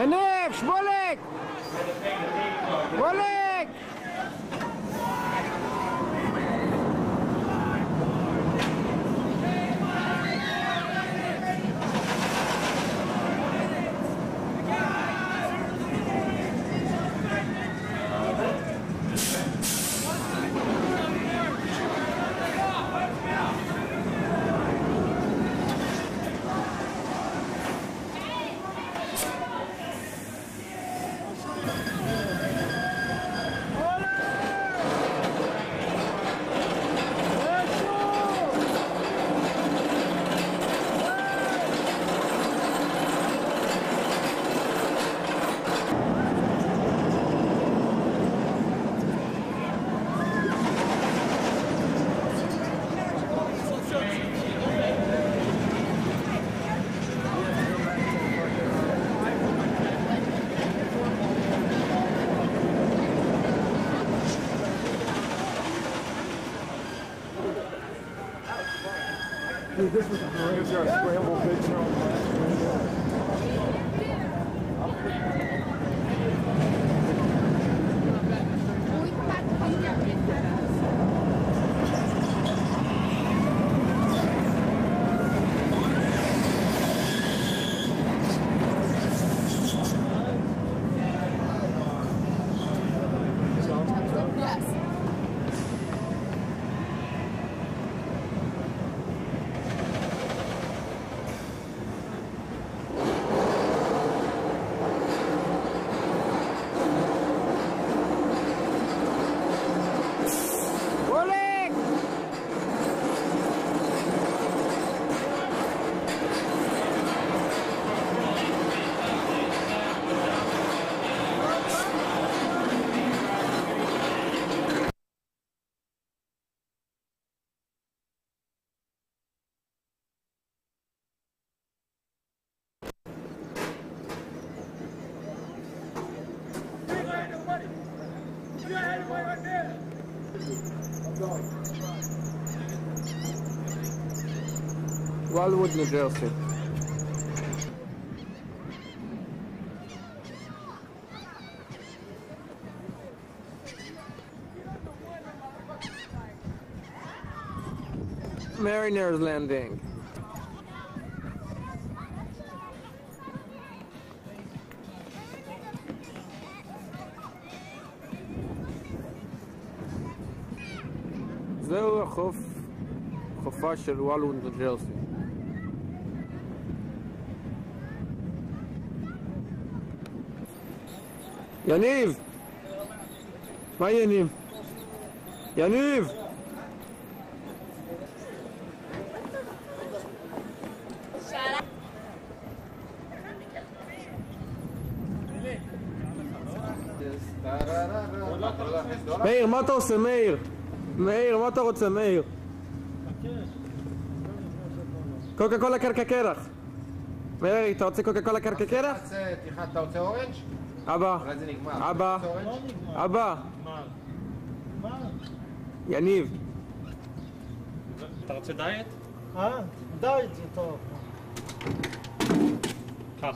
יניב, שמולק! שמולק! This was a scramble picture on Wildwood, New Jersey. Mariner's Landing. זהו חופה של וולווד, ניו ג'רסי. יניב! מה יניב? יניב! מאיר, מה אתה עושה, מאיר? מאיר, מה אתה רוצה, מאיר? קוקה קולה קרקע קרח. מאיר, אתה רוצה קוקה קולה קרקע קרח? אתה רוצה אורנג'? אבא, אולי זה נגמר. אבא, אבא. יניב. אתה רוצה דיאט? דיאט זה טוב. קח.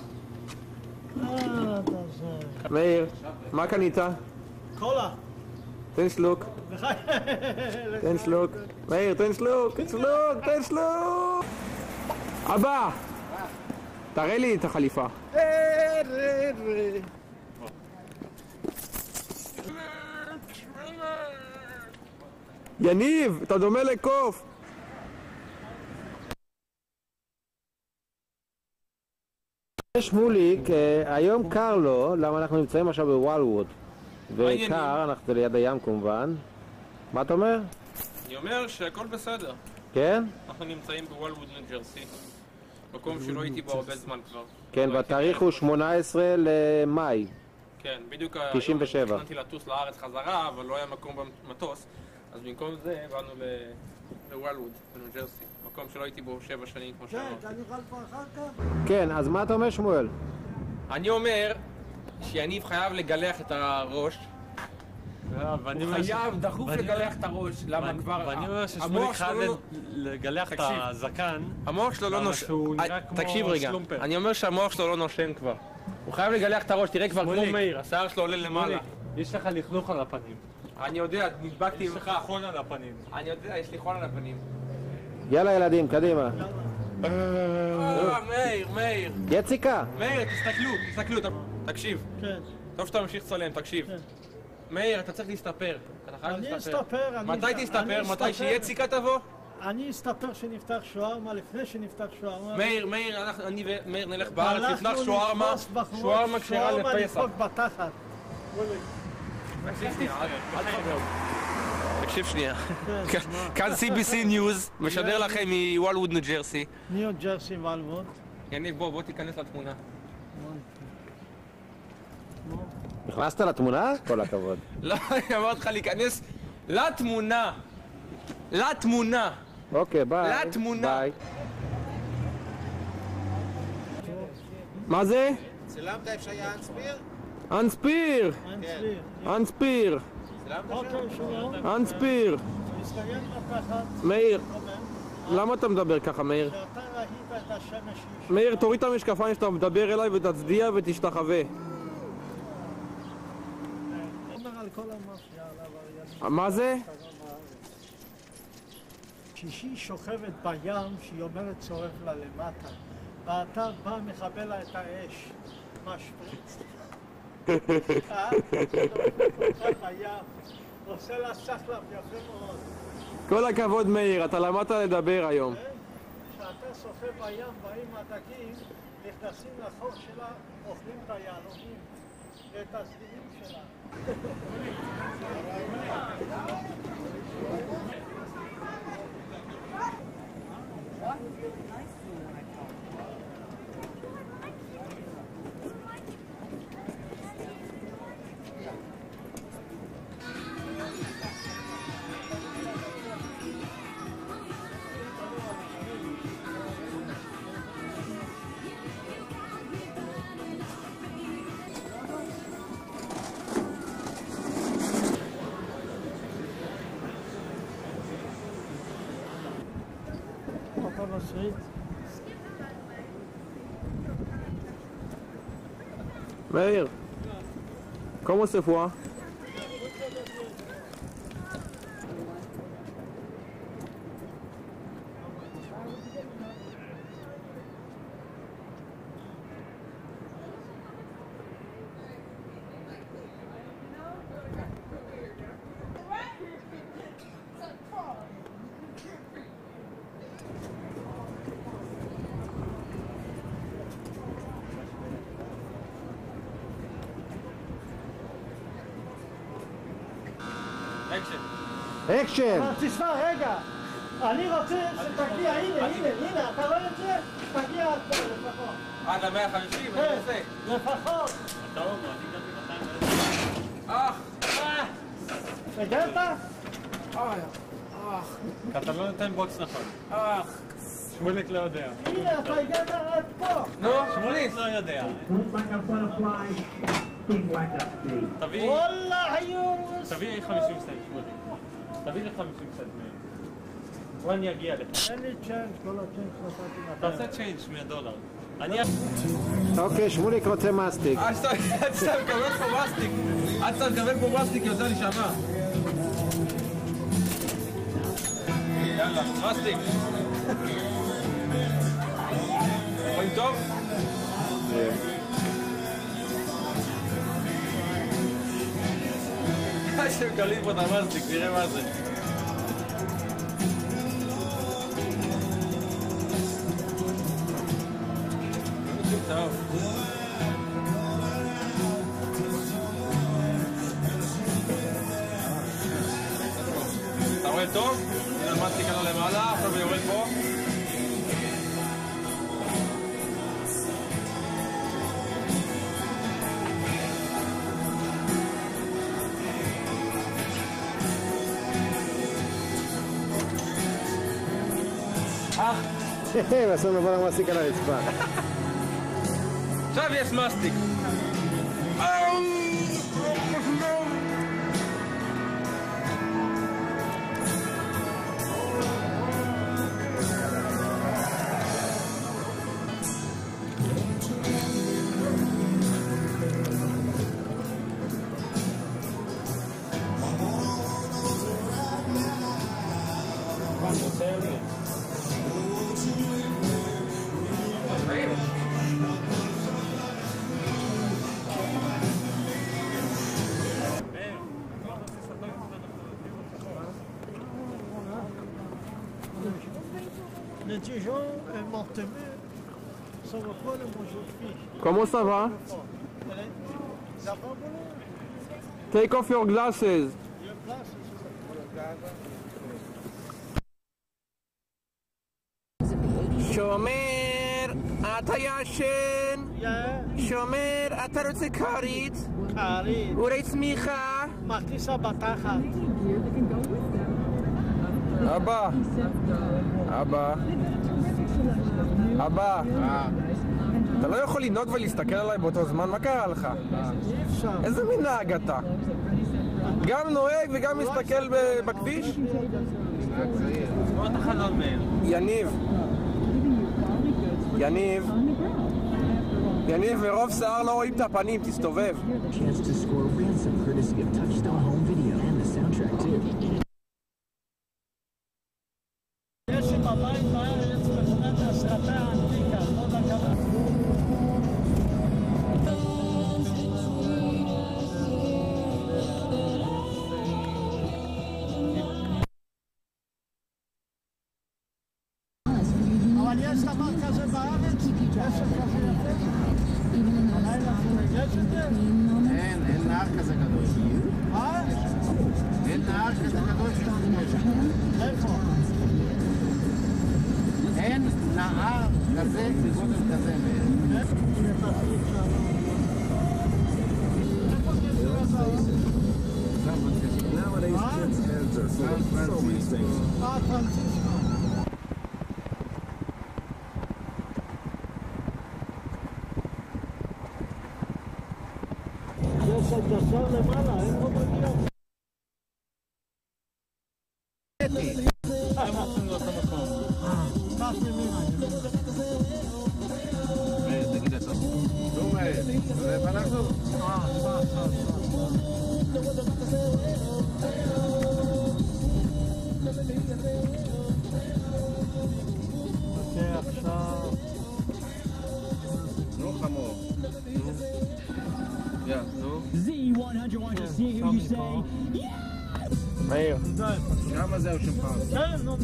מאיר, מה קנית? קולה. תן שלוק. תן שלוק. מאיר, תן שלוק, תן שלוק, תן שלוק. אבא, תראה לי את החליפה. יניב, אתה דומה לקוף. שמוליק, היום קר לו, למה אנחנו נמצאים עכשיו בוולווד. וקר, אנחנו ליד הים כמובן. מה אתה אומר? אני אומר שהכל בסדר. כן? אנחנו נמצאים בוולווד, ניו ג'רסי. מקום שלא הייתי בו הרבה זמן כבר. כן, והתאריך הוא 18 למאי. כן, בדיוק 97. היום תכננתי לטוס לארץ חזרה, אבל לא היה מקום במטוס. אז במקום זה באנו לוולווד, בניו ג'רסי. מקום שלא הייתי בו 7 שנים כמו שאמרת. כן, אני אוכל כבר אחר כך? כן, אז מה אתה אומר, שמואל? אני אומר שיניב חייב לגלח את הראש. הוא חייב דחוף לגלח את הראש. למה כבר... ואני אומר ששמוליק חייב לגלח את הזקן. המוח שלו לא נושם. תקשיב רגע, אני אומר שהמוח שלו לא נושם כבר. הוא חייב לגלח את הראש, תראה כבר כמו מאיר, השיער שלו עולה למעלה. יש לך לכלוך על הפנים. אני יודע, נדבקתי ממך. יש לך חול על הפנים. אני יודע, יש לי חול על הפנים. יאללה ילדים, קדימה. מאיר. יציקה. מאיר, תסתכלו, תקשיב. כן. טוב שאתה ממשיך לצלם, תקשיב. מאיר, אתה צריך להסתפר. אתה חייב להסתפר. מתי תסתפר? מתי שיציקה תבוא? אני אסתפר שנפתח שוארמה לפני שנפתח שוארמה. מאיר, אני ומאיר נלך בארץ, נפתח שוארמה כשרה לפסח. תקשיב שנייה. כאן CBC News, משדר לכם מוולווד ניו ג'רסי. ניו ג'רסי וולווד. יניב, בוא תיכנס לתמונה. נכנסת לתמונה? כל הכבוד. לא, אני אמרתי לך להיכנס לתמונה. אוקיי, ביי. לתמונה. מה זה? צילמת איפה שהיה אנספיר? אנספיר! אנספיר! אנספיר! מאיר, למה אתה מדבר ככה, מאיר? מאיר, תוריד את המשקפיים שאתה מדבר אליי ותצדיע ותשתחווה. מה זה? כשהיא שוכבת בים, שהיא אומרת צורף לה למטה, ואתה בא מכבה לה את האש, משפריץ. עושה לה סחלב יפה מאוד. כל הכבוד מאיר, אתה למדת לדבר היום. כשאתה שוחה בים, באים הדגים, נכנסים לחור שלה, אוכלים את היהלומים ואת הסדינים שלה. מאיר, comment se voit? אקשן! תשמע, רגע, אני רוצה שתגיע, הנה, אתה רואה את זה? תגיע עד פה לפחות. עד ל-150? אני עושה. לפחות. אתה אומר, אני גם הגעת? אתה לא נותן בוקס נכון. שמוליק לא יודע. הנה, אתה הגעת עד פה. נו, שמוליק לא יודע. תביא... וואלה, היורס. תביא 50 סנט, שמוליק. תביא לי 50 סנט מהם. ואני יגיע לך. אין לי צ'יינג', כל הצ'יינג' נתתי לך. תעשה צ'יינג' $100. אוקיי, שמוליק רוצה מסטיק. עד שאתה מקבל פה מסטיק יוצא לי שמה. יאללה, מסטיק. רואים טוב? שהם מקבלים פה את המסטיק, תראה מה זה. טוב. אתה רואה טוב? הנה המסטיק עלה למעלה, עכשיו הוא יורד פה. בסוף נבוא למסטיק על הרצפה. עכשיו יש מסטיק. Les Dijon et Mortemer sont pas les aujourd'hui. Comment ça va? Ça va bon? Take off your glasses. שומר, אתה ישן? שומר, אתה רוצה כרית? כרית. אולי צמיחה? מכניסה בתחת. אבא. אבא. אבא. אתה לא יכול לנהוג ולהסתכל עליי באותו זמן? מה קרה לך? איזה מין נהג אתה? גם נוהג וגם מסתכל בכביש? יניב. יניב. יניב, מרוב שיער לא רואים את הפנים, תסתובב. יש לי בבית בארץ בשנת הסרטה העתיקה, לא יודע כמה. אבל יש דבר כזה בארץ? יש כזה יפה? יש את זה? אין נהר כזה גדול. אין נהר כזה גדול. איפה? אין נהר כזה בגודל כזה. Nowadays, kids' heads are full of so many things. יש את ישר למעלה, איפה מגיע? הם הולכים לאותו מקום. קח ממינה. תגיד את זה. נו, מאיר, איפה אנחנו? עכשיו. נו, חמור. נו. Z100 wants to see you say, מאיר. כמה זהו שלך? כן, נו.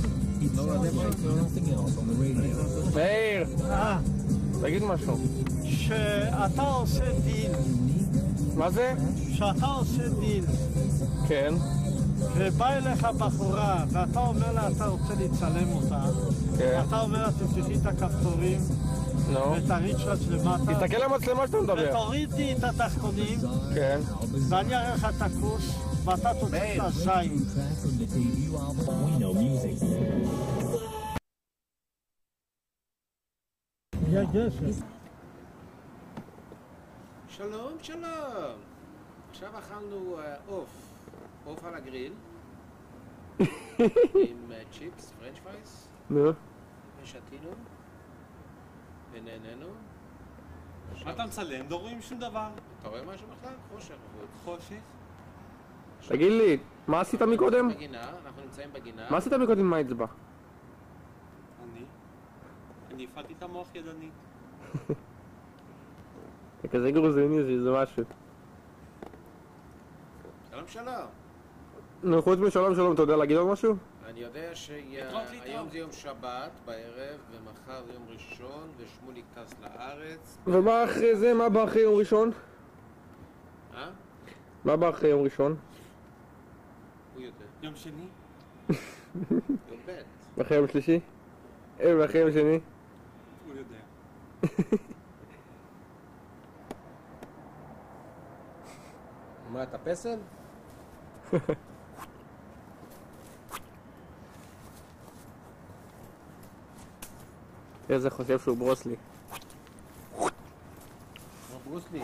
מאיר. תגיד משהו. שאתה עושה דיל. מה זה? שאתה עושה דיל. כן. ובא אליך בחורה, ואתה אומר לה, אתה רוצה לצלם אותה. כן. אתה אומר לה, תפתחי את הכפתורים. ותריד שלך למטה. תסתכל למצלמה שאתה מדבר. ותורידי את התחתונים. כן. ואני אראה לך את הכוס, ואתה תוציא את הזין. שלום, שלום. עכשיו אכלנו עוף על הגריל. עם צ'יפס, פרנץ' פרייס. נו. ושתינו. ונהננו. מה אתה מצלם? לא רואים שום דבר. אתה רואה משהו בכלל? חושך. חושך? תגיד לי, מה עשית מקודם? בגינה, אנחנו נמצאים בגינה. מה עשית מקודם עם האצבע? אני הפעלתי את המוח ידני. זה כזה גרוזיני שזה משהו. שלום שלום. נו, חוץ משלום שלום, אתה יודע להגיד עוד משהו? אני יודע שהיום זה יום שבת בערב, ומחר זה יום ראשון, ושמוליק טס לארץ. ומה אחרי זה? מה בא אחרי יום ראשון? מה בא אחרי יום ראשון? הוא יודע. יום שני? יום ב'. ואחרי יום שלישי? ואחרי יום שני? הוא יודע. מה, אתה פסל? איזה חושב שהוא ברוסלי. ברוסלי.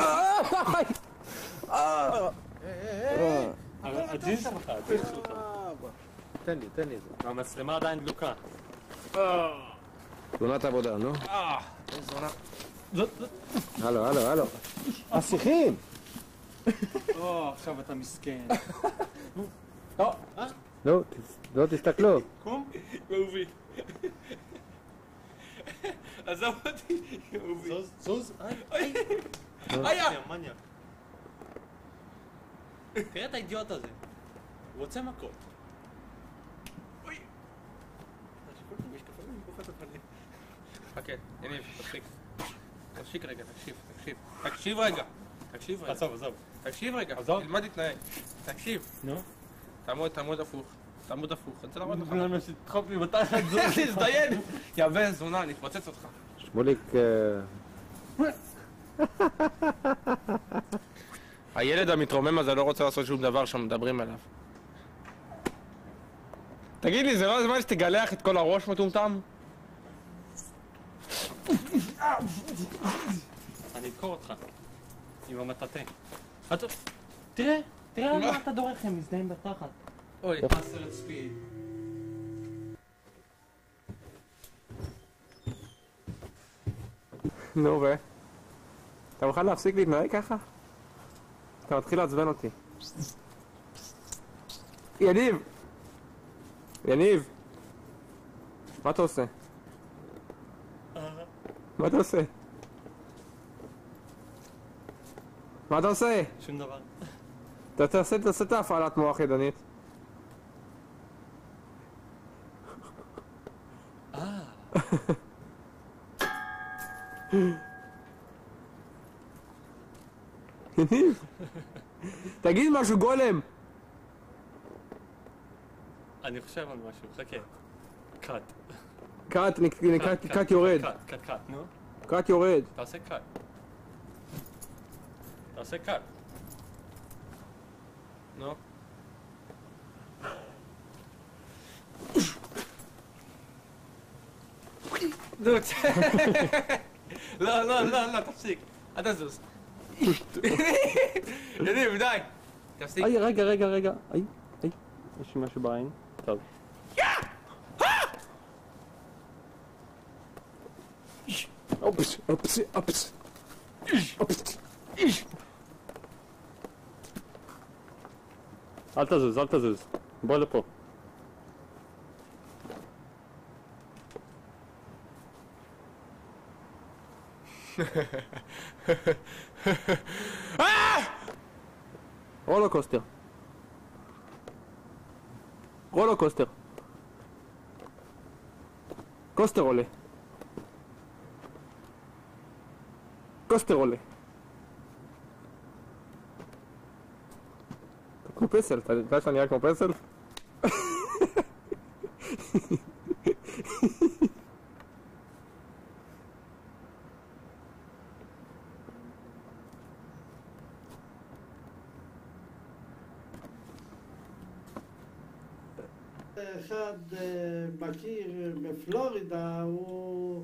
הג'ינס שלך, הג'ינס שלך. תן לי את זה. המצלמה עדיין דלוקה. תאונת עבודה, נו. איזה עונה. הלו. השיחים! עכשיו אתה מסכן. לא, תסתכלו. קום. אהובי. עזוב אותי, אהובי. זוז, היי. מניאק. תראה את האידיוט הזה. הוא רוצה מכות. אוי. חכה, יניב, תפסיק. תפסיק רגע, תקשיב רגע. עזוב. תקשיב רגע, תלמד להתנהג. תקשיב. נו? תעמוד הפוך. אני רוצה לעמוד לך. תדחוף לי בתחת זוז. תזדיין! יא בן זונה, אני אפוצץ אותך. שמוליק... הילד המתרומם הזה לא רוצה לעשות שום דבר שמדברים עליו. תגיד לי, זה לא הזמן שתגלח את כל הראש מטומטם? אני אדקור אותך. עם המטאטה. תראה על מה אתה דורך, הם מזדהים בתחת. אוי. הסרט ספיד. נו ו? אתה מוכן להפסיק להתנהג ככה? אתה מתחיל לעצבן אותי. יניב! מה אתה עושה? מה אתה עושה? שום דבר. תעשה את ההפעלת מוח ידנית. יניב! תגיד משהו, גולם! אני חושב על משהו, חכה. קאט יורד. קאט, נו. קאט יורד. תעשה קאט. נו. לא, תפסיק. אל תזוז. יניב, די. תפסיק. רגע. יש לי משהו בעין. טוב. אופס. אל תזוז. בוא לפה. רולוקוסטר. קוסטר עולה. אתה כמו פסל, אתה יודע שאני נראה כמו פסל? אחד מכיר בפלורידה, הוא...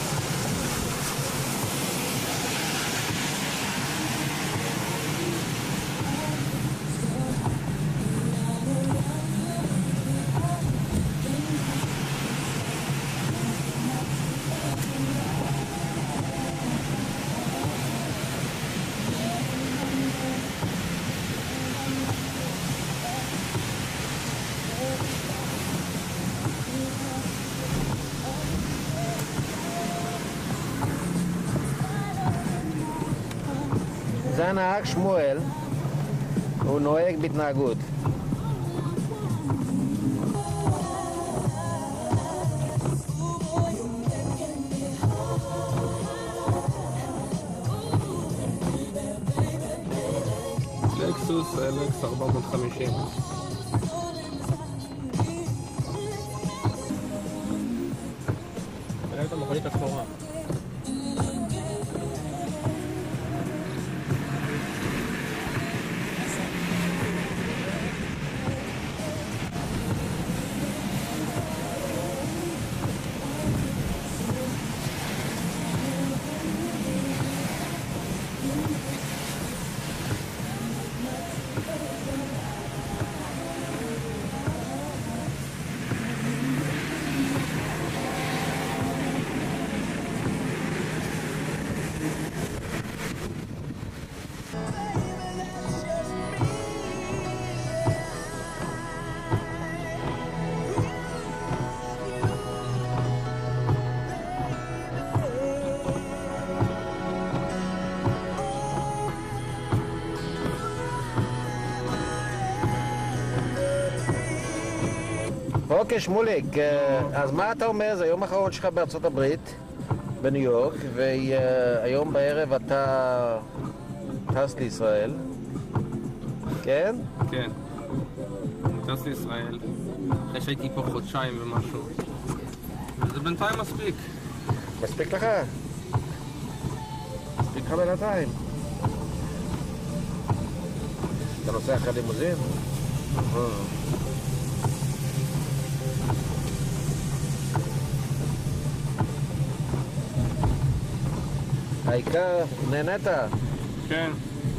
זה הנהג שמואל, הוא נוהג בהתנהגות. לקסוס LX 450. תראה את המכונית השחורה. אוקיי, שמוליק, אז מה אתה אומר? זה היום האחרון שלך בארצות הברית, בניו יורק, והיום בערב אתה טס לישראל, כן? כן. אני טס לישראל, אחרי שהייתי פה חודשיים ומשהו. זה בינתיים מספיק. מספיק לך? מספיק לך בינתיים. אתה נוסע אחרי לימוזין? העיקר, נהנית? כן.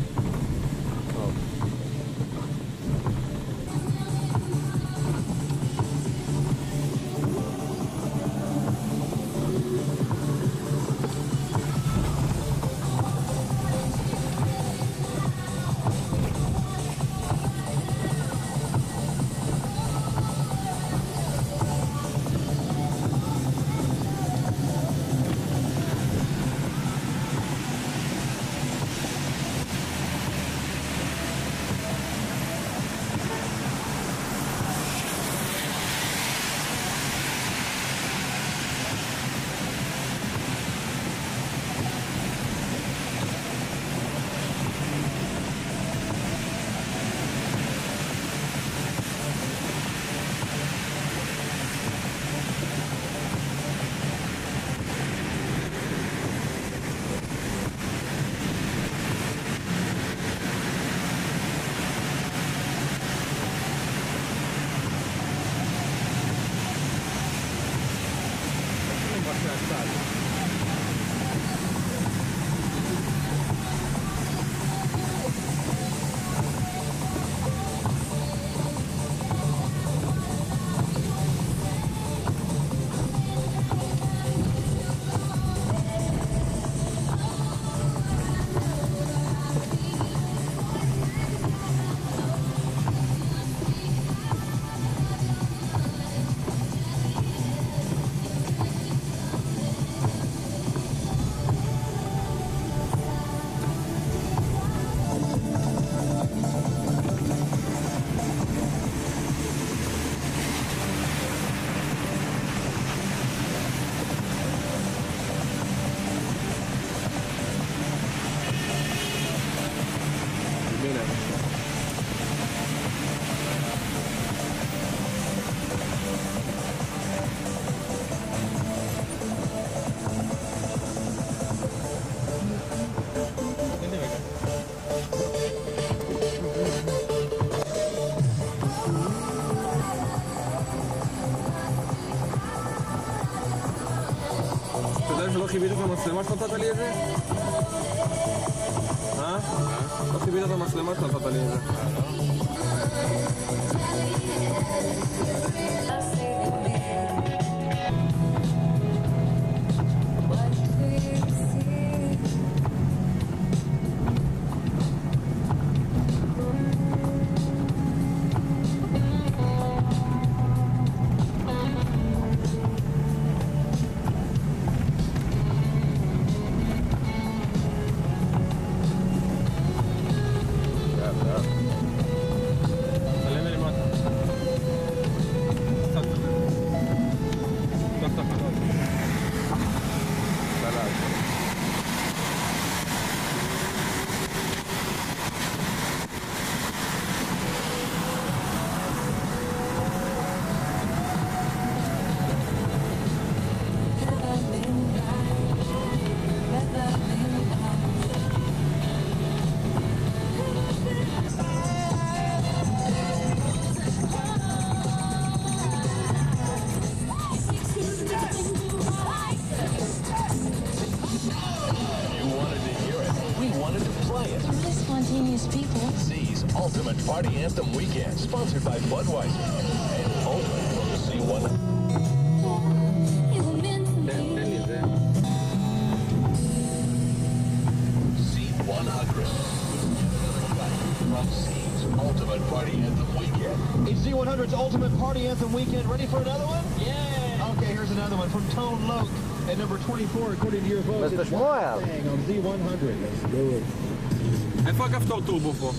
לא חיבית את המצלמה שנתת לי את זה? לא חיבית את המצלמה שנתת לי את זה. Ultimate Party Anthem Weekend, sponsored by Budweiser and Ultimate from the C1. C100. From C's Ultimate Party Anthem Weekend. It's Z100's Ultimate Party Anthem Weekend. Ready for another one? Yeah! Okay, here's another one from Tone Loc at number 24, according to your vote. It's Mustang on Z100. Let's do it. איפה הכפתור טורבו פה?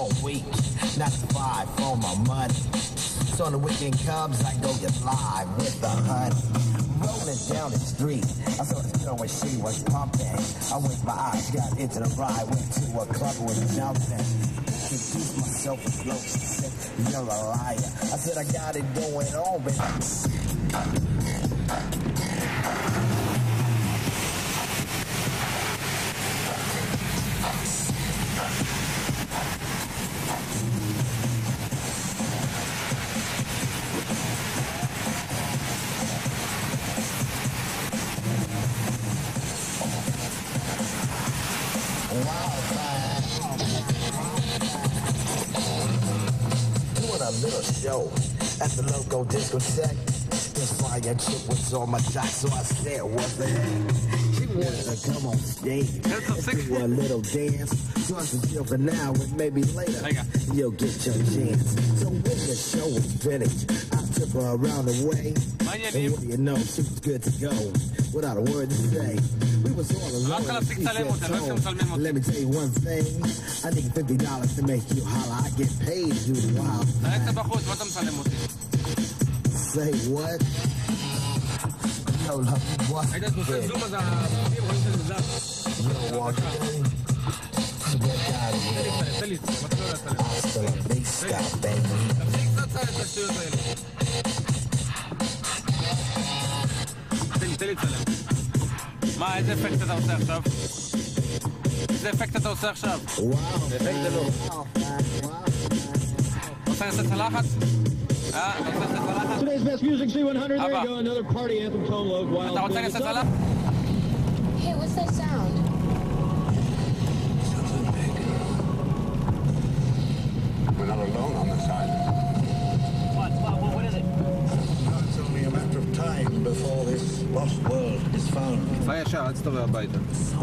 all week. Not to five for my money. So on the weekend comes, I go get live with the honey. Rolling down the street, I saw this girl when she was pumping. I winked my eyes, got into the ride, went to a club with jumping. Introduced myself as low, she said, you're a liar. I said, I got it going on, but doing a little show at the local discotheque. This fire chick was on my jock, so I said, what the heck? She wanted to come on stage and do a little dance. So I said, chill for now, and maybe later you'll get your chance. So when the show was finished, I took her around the way. And what do you know, she was good to go, without a word to say. We was all alone, and she said, Tom, let me tell you one thing. I need $50 to make you holler. I get paid to do the wild. Say what? Yo, what? Yo, walk in. Get out of here. Hasta la vista, baby. תן לי צלם. מה, איזה אפקט אתה עושה עכשיו? איזה אפקט אתה עושה עכשיו? זה אפקט זה לא. רוצה לעשות צלחת? Today's best music, C100. There you go, another party anthem, Tone Loc, Wildwood. אתה רוצה לעשות צלחת? Hey, what's that sound? We're not alone on this island. What is it? It's only a matter of time before this lost world is found. סע ישר, אל תסתובב הביתה.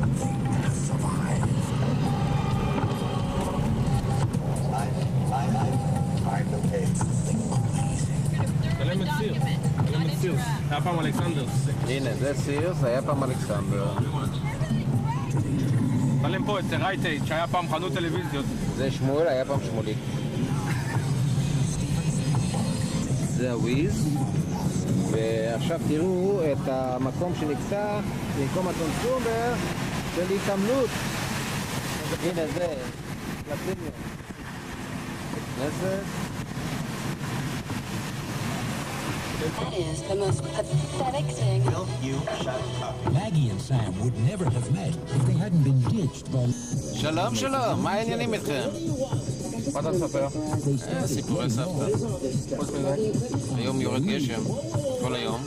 תלם את סיר. תלם את סיר. היה פעם אלכסנדר. הנה, זה סיר, זה היה פעם אלכסנדר. תלם פה את רייטייט, שהיה פעם חנות טלוויזיות. זה שמואל, היה פעם שמולי. זה הוויז. ועכשיו תראו את המקום שנפתח במקום הקונסומר של התעמלות. הנה זה, פלטיניום. כנסת. That is the most pathetic thing. Will you shut up? Maggie and Sam would never have met if they hadn't been ditched by... שלום, שלום, מה העניינים איתכם? מה אתה מספר? סיפורי סבתא. חוץ מזה, היום יורד גשם, כל היום.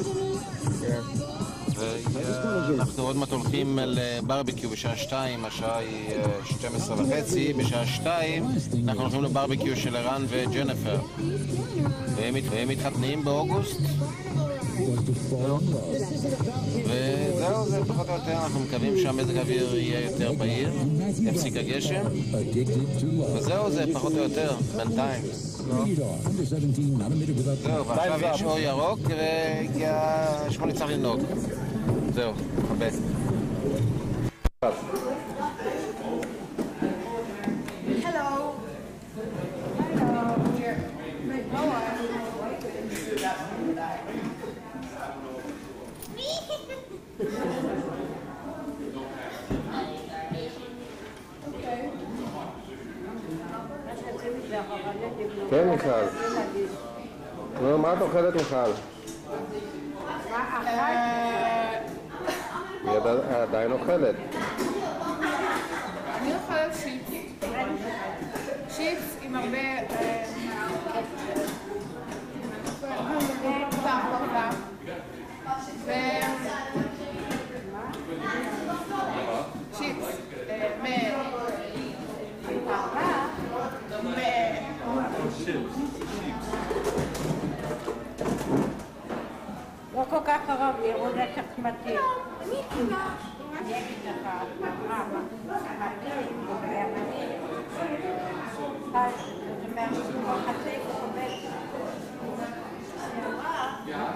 ואנחנו עוד מעט הולכים לברביקיו בשעה 2, השעה היא 12:30, בשעה 2 אנחנו הולכים לברביקיו של ערן וג'נפר. והם מתחתנים באוגוסט. וזהו, זה פחות או יותר, אנחנו מקווים שהמזג האוויר יהיה יותר בהיר, יפסיק הגשם, וזהו, זה פחות או יותר, בינתיים. זהו, ועכשיו יש אור ירוק והגיע 8 צריך לנהוג. זהו, חבס. כן, מיכל. נו, מה את אוכלת, מיכל? היא עדיין אוכלת. אני אוכלת צ'יפס. צ'יפס עם הרבה... צ'יפס לא כל כך קרוב, יראו נשק מתאים. אני אגיד לך, מתאים,